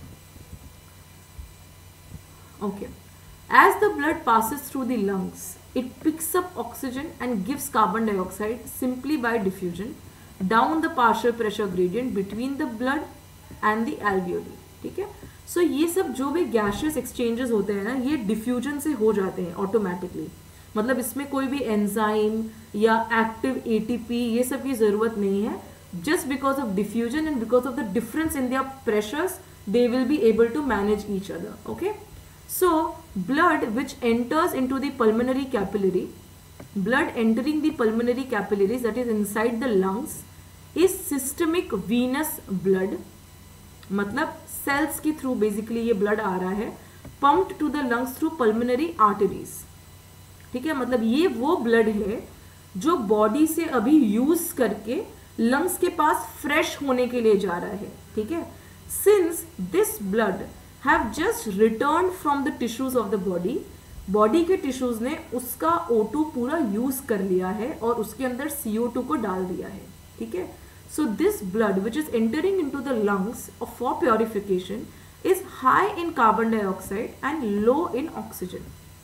okay as the blood passes through the lungs, it picks up oxygen and gives carbon dioxide simply by diffusion down the partial pressure gradient between the blood and the alveoli, ठीक है. सो ये सब जो भी गैसियस एक्सचेंजेस होते हैं ना, ये डिफ्यूजन से हो जाते हैं ऑटोमेटिकली. मतलब इसमें कोई भी एंजाइम या एक्टिव एटीपी ये सब की जरूरत नहीं है. Just because of diffusion and because of the difference in their pressures they will be able to manage each other. Okay, so blood which enters into the pulmonary capillary, blood entering the pulmonary capillaries, that is inside the lungs, is systemic venous blood. मतलब cells के through basically ये blood आ रहा है, pumped to the lungs through pulmonary arteries. ठीक है, मतलब ये वो ब्लड है जो बॉडी से अभी यूज करके लंग्स के पास फ्रेश होने के लिए जा रहा है. ठीक है, since this blood have just return from the tissues of the body, body के टिश्यूज ने उसका O टू पूरा यूज कर लिया है और उसके अंदर C O टू को डाल दिया है. ठीक है, so this blood which is entering into the lungs for purification is high in carbon dioxide and low in oxygen.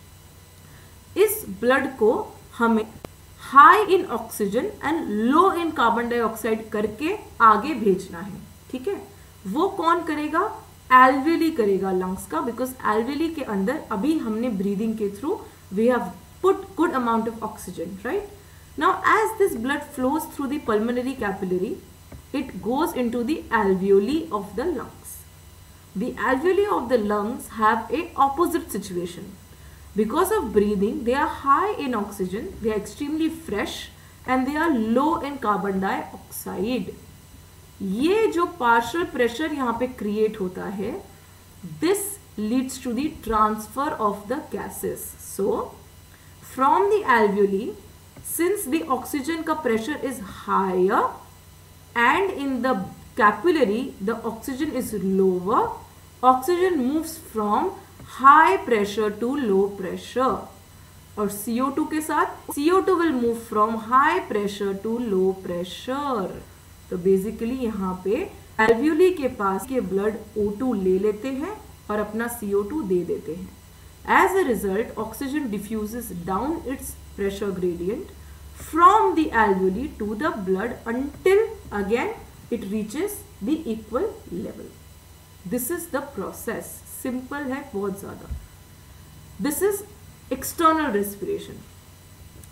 इस ब्लड को हमें high in oxygen and low in carbon dioxide करके आगे भेजना है. ठीक है, वो कौन करेगा? एल्वियोली करेगा लंग्स का, बिकॉज एल्वियोली के अंदर अभी हमने ब्रीदिंग के through we have put good amount of oxygen, right. Now as this blood flows through the pulmonary capillary, it goes into the alveoli of the lungs. The alveoli of the lungs have a opposite situation. Because of breathing, they are high in oxygen, they are extremely fresh and they are low in carbon dioxide. ये जो partial pressure यहाँ पे create होता है, this leads to the transfer of the gases. So, from the alveoli, since the oxygen का pressure is higher and in the capillary the oxygen is lower, oxygen moves from high pressure to low pressure, और C O टू के साथ C O two will move from high pressure to low pressure. तो बेसिकली यहाँ पे एल्वियोली के पास के ब्लड O टू ले लेते हैं और अपना C O टू दे देते हैं. As a result oxygen diffuses down its pressure gradient from the alveoli to the blood until again it reaches the equal level. This is the process. Simple है बहुत ज्यादा. This is external respiration.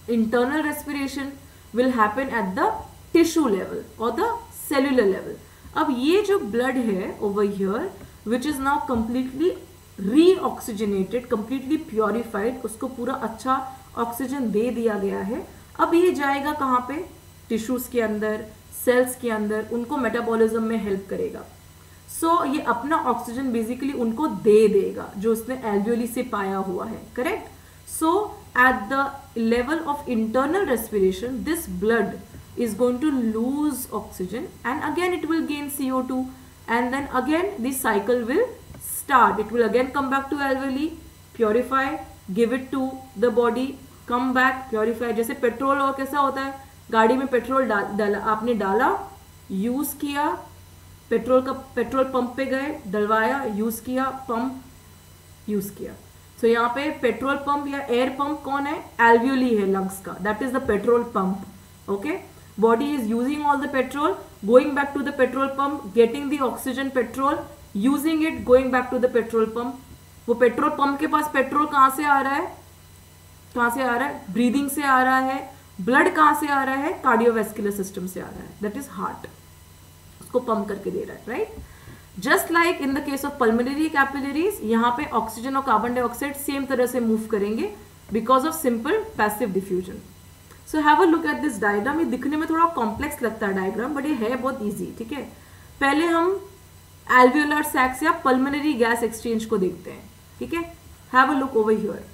internal respiration will happen at the tissue level or the cellular level. अब ये जो blood है over here which is now completely re-oxygenated, completely purified, उसको पूरा अच्छा ऑक्सीजन दे दिया गया है. अब ये जाएगा कहाँ पे? टिश्यूज के अंदर, सेल्स के अंदर, उनको मेटाबॉलिज्म में हेल्प करेगा. सो so, ये अपना ऑक्सीजन बेसिकली उनको दे देगा जो उसने एल्वियोली से पाया हुआ है. Correct. So at the level of internal respiration this blood is going to lose oxygen and again it will gain C O two and then again the cycle will start. It will again come back to alveoli, purify, give it to the body, come back, purify. जैसे पेट्रोल और कैसा होता है, गाड़ी में पेट्रोल डाल, डाला आपने डाला, यूज किया, पेट्रोल का पेट्रोल पंप पे गए, डलवाया, यूज किया, पंप यूज किया. सो so, यहाँ पे पेट्रोल पंप या एयर पंप कौन है? एल्वियोली है लंग्स का. That is the petrol pump. Okay. Body is using all the petrol, going back to the petrol pump, getting the oxygen petrol, using it, going back to the petrol pump. वो पेट्रोल पंप के पास पेट्रोल कहाँ से आ रहा है? कहाँ से आ रहा है? ब्रीदिंग से आ रहा है. ब्लड कहाँ से आ रहा है? कार्डियोवैस्कुलर सिस्टम से आ रहा है. That is heart. उसको पंप करके दे रहा है. Right. Just like in the case of pulmonary capillaries, यहाँ पे ऑक्सीजन और कार्बन डाइऑक्साइड सेम तरह से मूव करेंगे because of simple passive diffusion. So have a look at this diagram. ये दिखने में थोड़ा कॉम्प्लेक्स लगता है डायग्राम, बट ये है बहुत इजी. ठीक है. पहले हम एल्वियोलर सैक्स या पल्मोनरी गैस एक्सचेंज को देखते हैं. ठीक है. Have a look over here.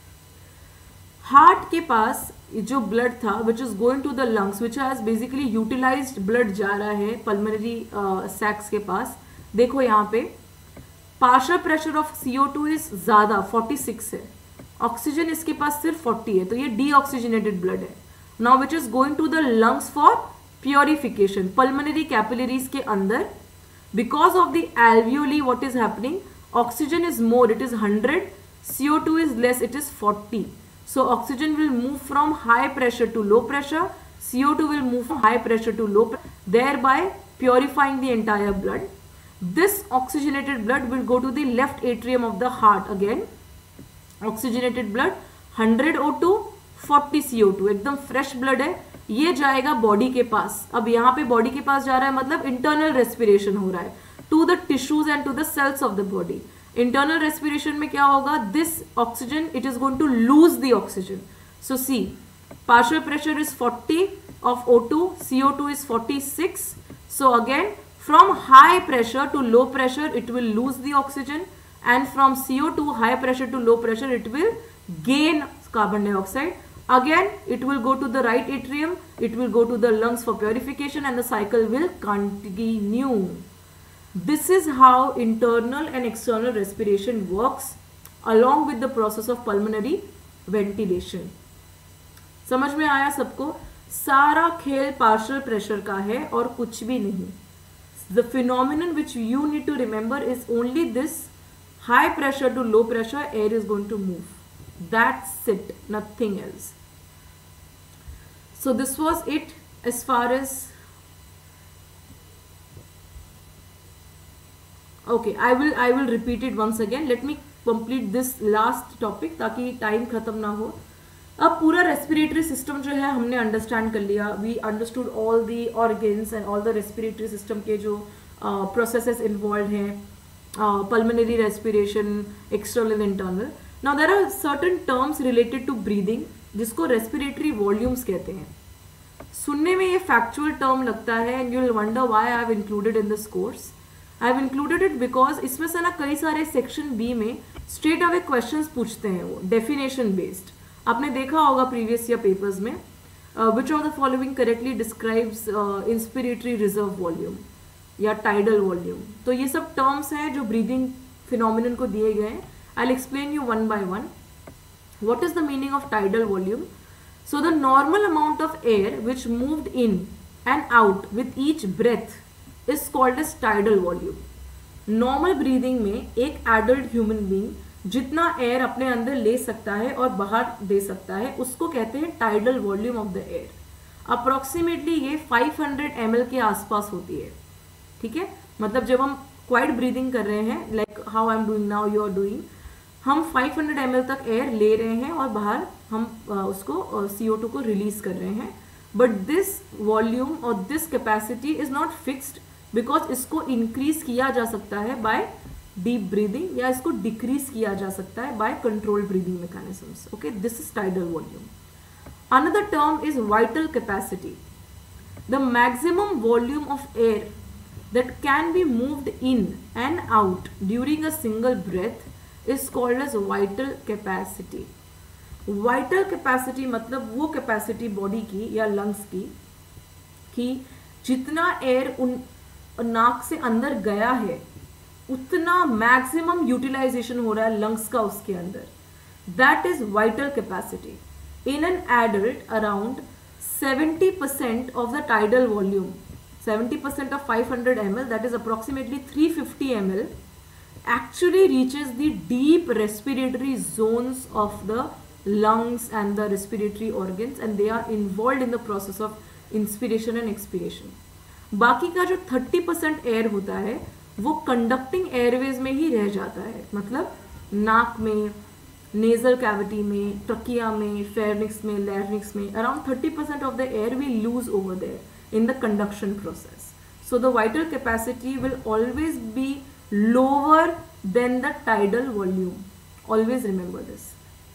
Heart के पास जो ब्लड था which is going to the lungs, which has basically utilized blood जा रहा है पल्मोनरी सैक्स के पास. देखो यहाँ पे partial pressure of C O two is ज्यादा, छियालीस है. ऑक्सीजन इसके पास सिर्फ चालीस है, तो ये डीऑक्सीजनेटेड ब्लड है. Now which is going to the lungs for purification. Pulmonary capillaries के अंदर because of the alveoli what is happening, oxygen is more, it is one hundred, C O two is less, it is forty. So oxygen will move from high pressure to low pressure, C O two will move from high pressure to low pressure, thereby purifying the entire blood. This oxygenated blood will go to the left atrium of the heart. Again oxygenated blood, one hundred O two, चालीस C O टू, एकदम फ्रेश ब्लड है. ये जाएगा बॉडी के पास. अब यहाँ पे बॉडी के पास जा रहा है मतलब इंटरनल रेस्पिरेशन हो रहा है to the tissues and to the cells of the body. Internal respiration में क्या होगा? This oxygen it is going to lose the oxygen. So see partial pressure is forty of O two, C O two is forty six. So again from high pressure to low pressure it will lose the oxygen and from C O two high pressure to low pressure it will gain carbon dioxide. Again it will go to the right atrium, it will go to the lungs for purification and the cycle will continue. This is how internal and external respiration works along with the process of pulmonary ventilation. समझ में आया सबको? सारा खेल partial pressure का है और कुछ भी नहीं. The phenomenon which you need to remember is only this: high pressure to low pressure, air is going to move. That's it, nothing else. So this was it as far as, okay, I will I will repeat it once again. Let me complete this last topic ताकि टाइम खत्म ना हो. अब पूरा रेस्पिरेटरी सिस्टम जो है हमने अंडरस्टैंड कर लिया. We understood all the organs and all the respiratory system के जो प्रोसेसेस इन्वॉल्व हैं. Uh, pulmonary respiration, external and internal. Now there are certain terms related to breathing जिसको respiratory volumes कहते हैं. सुनने में ये factual term लगता है and you will wonder why I have included in this course. I have included it because इसमें से ना कई सारे section B में straight away questions पूछते हैं वो definition based. आपने देखा होगा previous year papers में uh, which of the following correctly describes uh, inspiratory reserve volume या टाइडल वॉल्यूम. तो ये सब टर्म्स हैं जो ब्रीदिंग फिनोमिनन को दिए गए हैं. I will explain you one by one. What is the meaning of tidal volume? So the normal amount of air which moved in and out with each breath is called as tidal volume. Normal breathing में एक एडल्ट ह्यूमन बीइंग जितना एयर अपने अंदर ले सकता है और बाहर दे सकता है उसको कहते हैं tidal volume of the air. Approximately ये फाइव हंड्रेड एम एल के आसपास होती है. ठीक है. मतलब जब हम क्वाइट ब्रीदिंग कर रहे हैं, like how I am doing now, you are doing, हम फाइव हंड्रेड एम एल तक एयर ले रहे हैं और बाहर हम आ, उसको सी ओ टू को रिलीज कर रहे हैं, बट दिस वॉल्यूम और this capacity is not fixed, because इसको इंक्रीज किया जा सकता है बाय डीप ब्रीदिंग या इसको डिक्रीज किया जा सकता है by controlled breathing mechanisms. Okay, this is tidal volume. Another term is vital capacity. The maximum volume of air that can be moved in and out during a single breath is called as vital capacity. Vital capacity मतलब वो capacity body की या lungs की कि जितना air उन नाक से अंदर गया है उतना maximum utilization हो रहा है lungs का उसके अंदर. That is vital capacity. In an adult, around seventy percent of the tidal volume, seventy percent of five hundred milliliters, that is approximately three hundred fifty milliliters, actually reaches the deep respiratory zones of the lungs and the respiratory organs, and they are involved in the process of inspiration and expiration. बाकी का जो thirty percent एयर होता है वो कंडक्टिंग एयरवेज में ही रह जाता है, मतलब नाक में, नेजल कैविटी में, ट्रकिया में, फेरनिक्स में, लैरिंक्स में. Around thirty percent of the air we lose over there in the conduction process. So the vital capacity will always be lower than the tidal volume. Always remember this.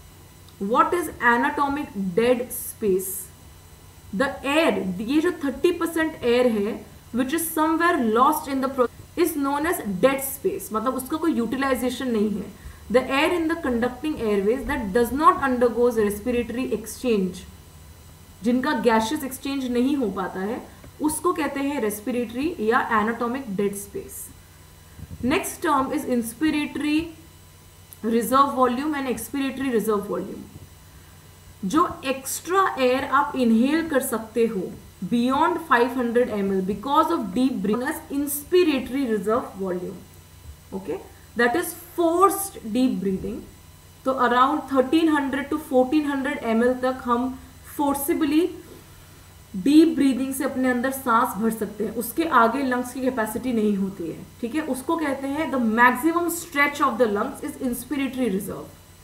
What is anatomic dead space? The air, ये जो thirty percent air है which is somewhere lost in the process is known as dead space. मतलब उसका कोई utilization नहीं है. The air in the conducting airways that does not undergoes respiratory exchange, जिनका गैशियस एक्सचेंज नहीं हो पाता है, उसको कहते हैं रेस्पिरेटरी या anatomic dead space. Next term is inspiratory reserve volume and expiratory reserve volume. जो एक्स्ट्रा एयर आप इनहेल कर सकते हो beyond five hundred milliliters because of deep breathing, inspiratory reserve volume. Okay, that is forced deep breathing. तो around thirteen hundred to fourteen hundred milliliters तक हम फोर्सिबली डीप ब्रीदिंग से अपने अंदर सांस भर सकते हैं. उसके आगे लंग्स की कैपेसिटी नहीं होती है. ठीक है, उसको कहते हैं the maximum stretch of the lungs is inspiratory reserve.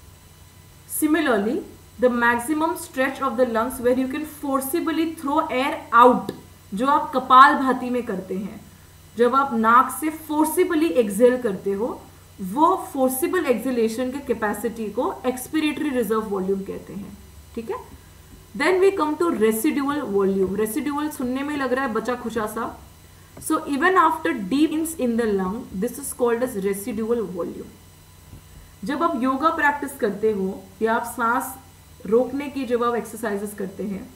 Similarly the maximum stretch of the lungs where you can forcibly throw air out, जो आप कपाल भाती में करते हैं, जब आप नाक से फोर्सिबली एक्सेल करते हो, वो फोर्सिबल एक्सेलेशन के कैपेसिटी को एक्सपिरेटरी रिजर्व वॉल्यूम कहते हैं. ठीक है, then we come to residual volume. Residual सुनने में लग रहा है बचा खुचा सा. सो इवन आफ्टर डीप इंस in the lung, this is called as residual volume. जब आप योगा प्रैक्टिस करते हो या आप सांस रोकने की जब आप एक्सरसाइजेस करते हैं,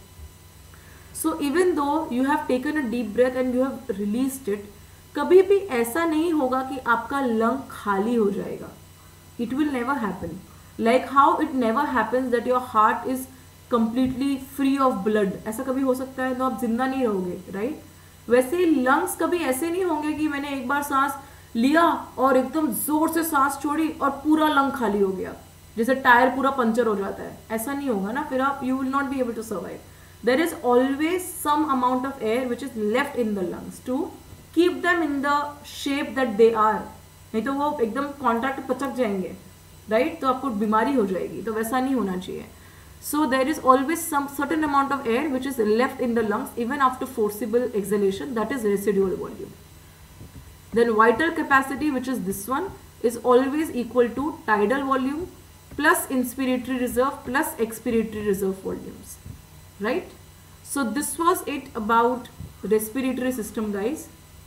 so even though you have taken a deep breath and you have released it, कभी भी ऐसा नहीं होगा कि आपका लंग खाली हो जाएगा. It will never happen. Like how it never happens that your heart is completely free of blood. ऐसा कभी हो सकता है तो आप जिंदा नहीं रहोगे, राइट? वैसे ही लंग्स कभी ऐसे नहीं होंगे कि मैंने एक बार सांस लिया और एकदम जोर से सांस छोड़ी और पूरा लंग खाली हो गया, जैसे टायर पूरा पंचर हो जाता है. ऐसा नहीं होगा ना, फिर आप you will not be able to survive. There is always some amount of air which is left in the lungs to keep them in the shape that they are. नहीं तो वो एकदम कॉन्ट्रैक्ट पचक जाएंगे, राइट? तो आपको बीमारी हो जाएगी. तो वैसा नहीं होना चाहिए. So there is always some certain amount of air which is left in the lungs even after forcible exhalation, that is residual volume. Then vital capacity, which is this one, is always equal to tidal volume plus inspiratory reserve plus expiratory reserve volumes, right? So this was it about respiratory system, guys.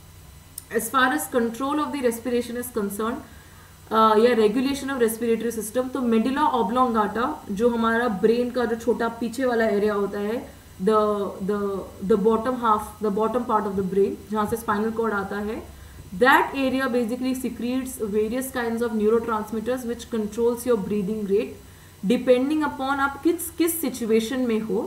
As far as control of the respiration is concerned, Uh, या रेगुलेशन ऑफ रेस्पिरेटरी सिस्टम, तो मेडुला ऑब्लोंगाटा जो हमारा ब्रेन का जो छोटा पीछे वाला एरिया होता है, the the the bottom half the bottom part of the brain जहाँ से स्पाइनल कॉर्ड आता है, that area basically secretes various kinds of neurotransmitters which controls your breathing rate depending upon आप किस किस सिचुएशन में हो.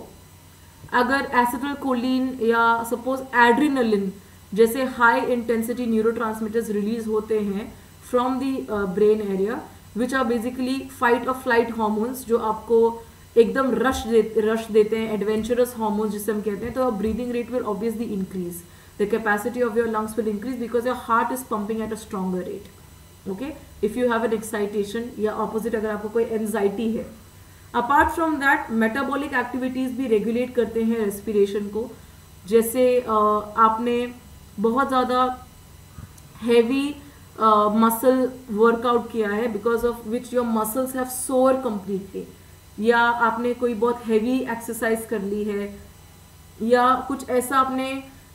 अगर एसिटिलकोलिन या सपोज एड्रिनलिन जैसे हाई इंटेंसिटी न्यूरोट्रांसमीटर्स रिलीज होते हैं from the uh, brain area, which are basically fight or flight hormones, जो आपको एकदम रश दे रश देते हैं, एडवेंचरस हार्मोन्स जिसे हम कहते हैं, तो breathing rate will obviously increase, the capacity of your lungs will increase because your heart is pumping at a stronger rate. Okay, if you have an excitation, या ऑपोजिट अगर आपको कोई एंजाइटी है. Apart from that metabolic activities भी रेगुलेट करते हैं रेस्पिरेशन को. जैसे uh, आपने बहुत ज़्यादा हैवी मसल वर्कआउट किया है because of which your muscles have sore completely, या आपने कोई बहुत हैवी एक्सरसाइज कर ली है, या कुछ ऐसा आपने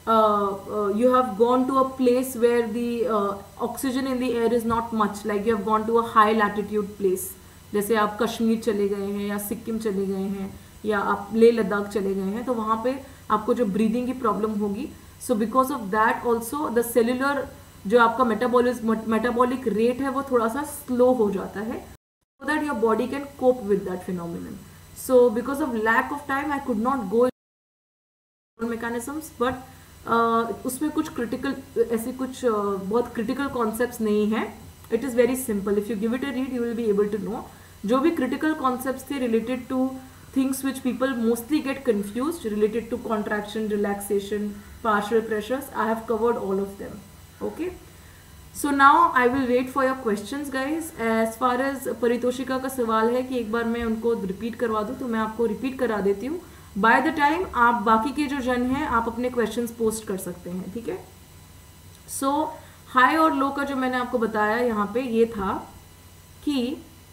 you have gone to a place where the oxygen in the air is not much, like you have gone to a high latitude place, जैसे आप कश्मीर चले गए हैं या सिक्किम चले गए हैं या आप लेह लद्दाख चले गए हैं, तो वहाँ पे आपको जो ब्रीदिंग की प्रॉब्लम होगी. So because of that also the cellular जो आपका मेटाबॉलिज्म मेटाबॉलिक रेट है वो थोड़ा सा स्लो हो जाता है, so that your body can cope with that phenomenon. So because of lack of time I could not go into mechanisms, but uh, उसमें कुछ critical ऐसे कुछ uh, बहुत critical concepts नहीं हैं. It is very simple. If you give it a read you will be able to know. जो भी critical concepts थे related to things which people mostly get confused, related to contraction, relaxation, partial pressures, I have covered all of them. Okay, so now I will wait for your questions guys. As far as परितोषिका का सवाल है कि एक बार मैं उनको रिपीट करवा दूं, तो मैं आपको रिपीट करा देती हूँ. बाय द टाइम आप बाकी के जो जन हैं आप अपने क्वेश्चंस पोस्ट कर सकते हैं, ठीक है. सो हाई और लो का जो मैंने आपको बताया यहाँ पे ये था कि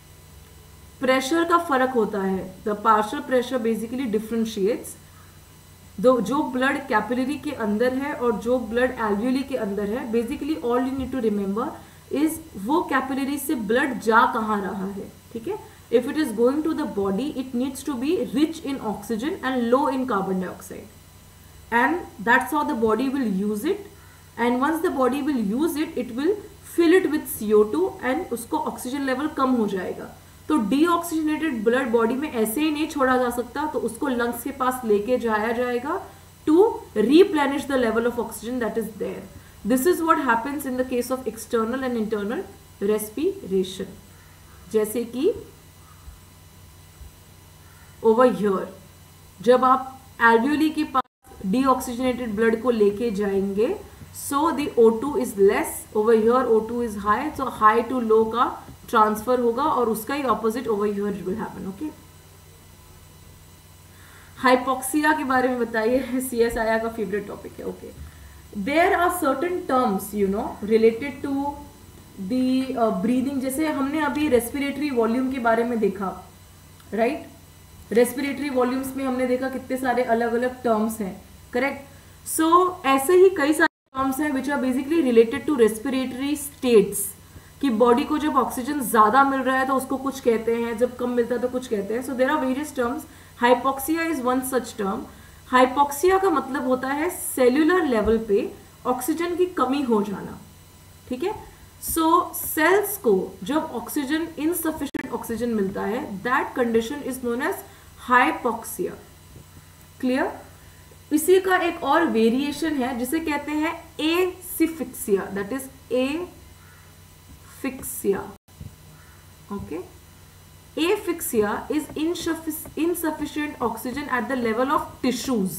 प्रेशर का फर्क होता है. The partial pressure basically differentiates दो, जो ब्लड कैपिलरी के अंदर है और जो ब्लड एल्वियोली के अंदर है. Basically all you need to remember is वो कैपिलरी से ब्लड जा कहाँ रहा है, ठीक है. If it is going to the body it needs to be rich in oxygen and low in carbon dioxide, and that's how the body will use it. And once the body will use it it will fill it with C O two and उसको ऑक्सीजन लेवल कम हो जाएगा. तो डीऑक्सीजनेटेड ब्लड बॉडी में ऐसे ही नहीं छोड़ा जा सकता, तो उसको लंग्स के पास लेके जाया जाएगा to replenish the level of oxygen that is there. This is what happens in the case of external and internal respiration. जैसे कि ओवर हियर जब आप एल्वियोली के पास डीऑक्सीजनेटेड ब्लड को लेके जाएंगे, so the O two is less, over here O two is high, so high to low का ट्रांसफर होगा और उसका ही opposite over here will happen. Okay, hypoxia के बारे में बताइए. सी एस आई आर का फेवरेट टॉपिक है. Okay, there are certain terms you know related to the breathing. जैसे हमने अभी रेस्पिरेटरी वॉल्यूम के बारे में देखा, राइट. रेस्पिरेटरी वॉल्यूम्स में हमने देखा कितने सारे अलग अलग टर्म्स हैं, करेक्ट. सो ऐसे ही कई सारे टर्म्स हैं which are basically related to respiratory states, कि बॉडी को जब ऑक्सीजन ज्यादा मिल रहा है तो उसको कुछ कहते हैं, जब कम मिलता है तो कुछ कहते हैं. So there are various terms. Hypoxia is one such term. Hypoxia का मतलब होता है सेल्यूलर लेवल पे ऑक्सीजन की कमी हो जाना, ठीक है. सो सेल्स को जब ऑक्सीजन इनसफिशिएंट ऑक्सीजन मिलता है, that condition is known as hypoxia. Clear. इसी का एक और वेरिएशन है जिसे कहते हैं asphyxia, that is a Asphyxia. Okay, asphyxia is insufficient oxygen at the level of tissues.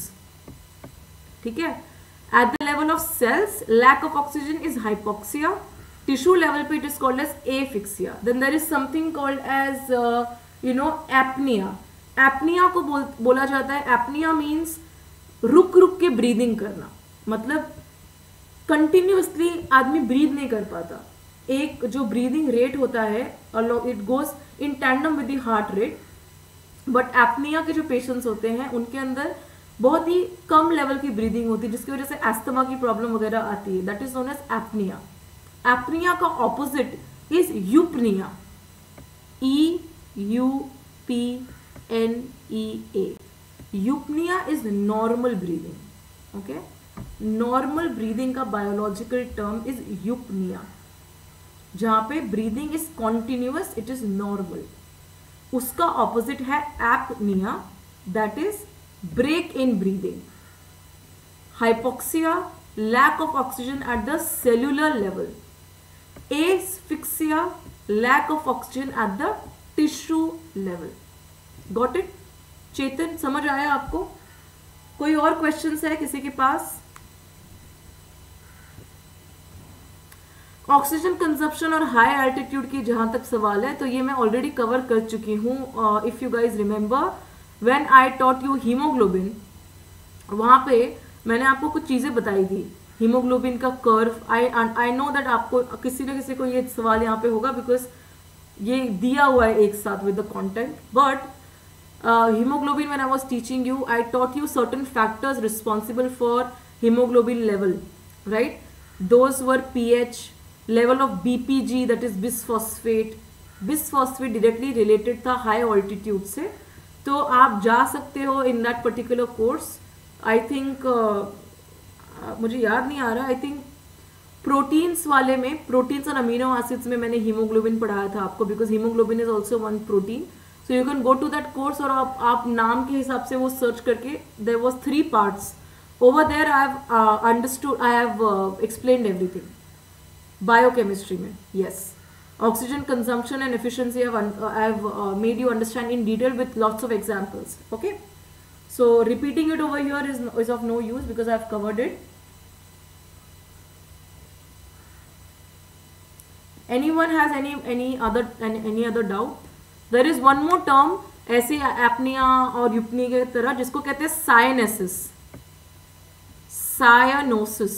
ठीक है. At the level of cells, lack of oxygen is hypoxia. Tissue level पे it is called as asphyxia. Then there is something called as uh, you know apnea. Apnea को बोल, बोला जाता है. Apnea means रुक रुक के ब्रीदिंग करना, मतलब कंटिन्यूसली आदमी ब्रीद नहीं कर पाता. एक जो ब्रीदिंग रेट होता है it goes in tandem with the heart rate, but apnoea के जो पेशेंट्स होते हैं उनके अंदर बहुत ही कम लेवल की ब्रीदिंग होती है, जिसकी वजह से एस्थमा की प्रॉब्लम वगैरह आती है. That is known as apnoea. Apnoea का opposite is eupnoea. E U P N E A. Eupnoea is normal breathing. Okay, normal breathing का बायोलॉजिकल टर्म इज यूपनिया. जहां पे breathing is continuous, it is normal. उसका ऑपोजिट है apnoea, that is break in breathing. Hypoxia, lack of oxygen at the cellular level. Asphyxia, lack of oxygen at the tissue level. Got it. Chetan, समझ आया आपको? कोई और क्वेश्चंस है किसी के पास? ऑक्सीजन कंजप्शन और हाई एल्टीट्यूड की जहां तक सवाल है तो ये मैं ऑलरेडी कवर कर चुकी हूँ. If you guys remember when I taught you haemoglobin, वहां पे मैंने आपको कुछ चीजें बताई थी हीमोग्लोबिन का curve. I I know that आपको किसी न किसी को ये सवाल यहाँ पे होगा बिकॉज ये दिया हुआ है एक साथ with the content. But hemoglobin, when I was teaching you, I taught you certain factors responsible for hemoglobin level, right? Those were pH, level of B P G, that is bisphosphate. Bisphosphate directly related था high altitude से. तो आप जा सकते हो in that particular course. I think uh, मुझे याद नहीं आ रहा, I think प्रोटीन्स वाले में, प्रोटीन्स और अमीनो एसिड्स में मैंने हीमोग्लोबिन पढ़ाया था आपको, because haemoglobin is also one protein. So you can go to that course और आप, आप नाम के हिसाब से वो सर्च करके, there was three parts over there. I have understood, I have explained everything biochemistry में. Yes, oxygen consumption and efficiency I have made you understand in detail with lots of examples. Okay, so repeating it over here is is of no use because I have covered it. Anyone has any any other any, any other doubt? There is one more term ऐसे एपनिया और यूपनी के तरह जिसको कहते हैं साइनेसिस. सायनोसिस.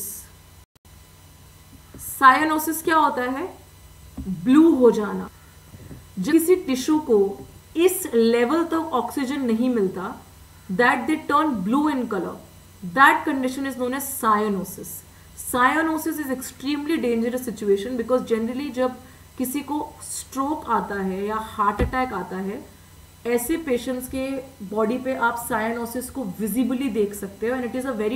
सायनोसिस क्या होता है? ब्लू हो जाना. जब किसी टिश्यू को इस लेवल तक ऑक्सीजन नहीं मिलता, that they turn blue in colour, that condition is known as cyanosis. Cyanosis is extremely dangerous situation because generally जब किसी को स्ट्रोक आता है या हार्ट अटैक आता है, ऐसे पेशेंट्स के बॉडी पे आप सायनोसिस को विजिबली देख सकते हो. And it is a very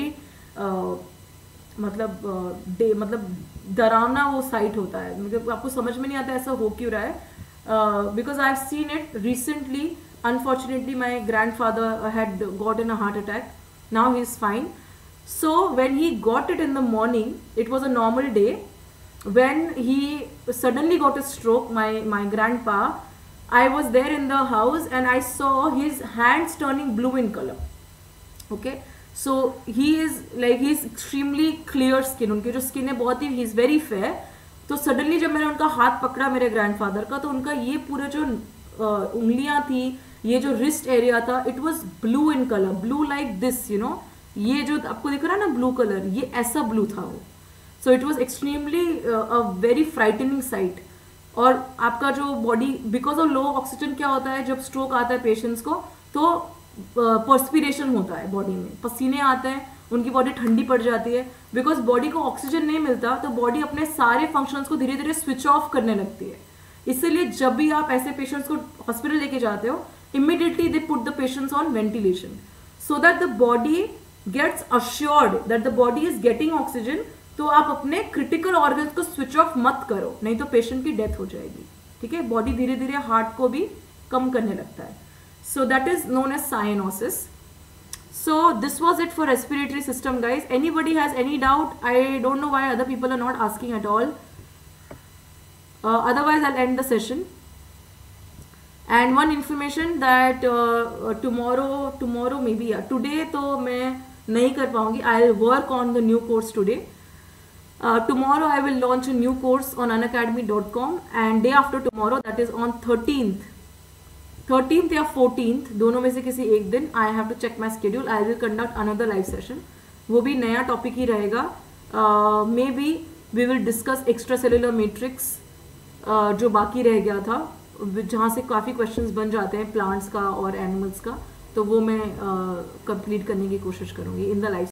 मतलब डे uh, मतलब डरावना वो साइट होता है. मतलब आपको समझ में नहीं आता ऐसा हो क्यों रहा है. Because I have seen it recently. Unfortunately my grandfather had got in a heart attack. Now he is fine. So when he got it in the morning, it was a normal day. When he suddenly got a stroke, my my grandpa, I was there in the house and I saw his hands turning blue in color. Okay, so he is like he's extremely clear skin. उनकी जो skin है बहुत ही, he is very fair. तो suddenly जब मैंने उनका हाथ पकड़ा मेरे grandfather का, तो उनका ये पूरे जो उंगलियां थी, ये जो wrist area था, it was blue in color, blue like this, you know. ये जो आपको दिख रहा है ना ब्लू कलर, ये ऐसा ब्लू था वो. So it was extremely a very frightening sight. और आपका जो body, because of low oxygen क्या होता है जब स्ट्रोक आता है पेशेंट्स को, तो पर्सपिरेशन uh, होता है बॉडी में, पसीने आते हैं, उनकी बॉडी ठंडी पड़ जाती है. बिकॉज बॉडी को ऑक्सीजन नहीं मिलता तो बॉडी अपने सारे फंक्शंस को धीरे धीरे स्विच ऑफ करने लगती है. इसीलिए जब भी आप ऐसे पेशेंट्स को हॉस्पिटल लेके जाते हो, immediately they put the patients on ventilation so that the body gets assured that the body is getting oxygen. तो आप अपने क्रिटिकल ऑर्गन्स को स्विच ऑफ मत करो, नहीं तो पेशेंट की डेथ हो जाएगी. ठीक है, बॉडी धीरे धीरे हार्ट को भी कम करने लगता है. So that is known as cyanosis. So this was it for respiratory system guys. Anybody has any doubt? I don't know why other people are not asking at all. Otherwise I will end the session. And one information that tomorrow tomorrow may be today तो मैं नहीं कर पाऊंगी. I will work on the new course today. Tomorrow I will launch a new course on Unacademy dot com and day after tomorrow, that is on thirteenth thirteenth या फोर्टींथ, दोनों में से किसी एक दिन, I have to check my schedule, I will conduct another live session. वो भी नया टॉपिक ही रहेगा. Maybe we will discuss extracellular matrix जो बाकी रह गया था, जहाँ से काफ़ी क्वेश्चंस बन जाते हैं प्लांट्स का और एनिमल्स का. तो वो मैं कंप्लीट uh, करने की कोशिश करूँगी इन द लाइफ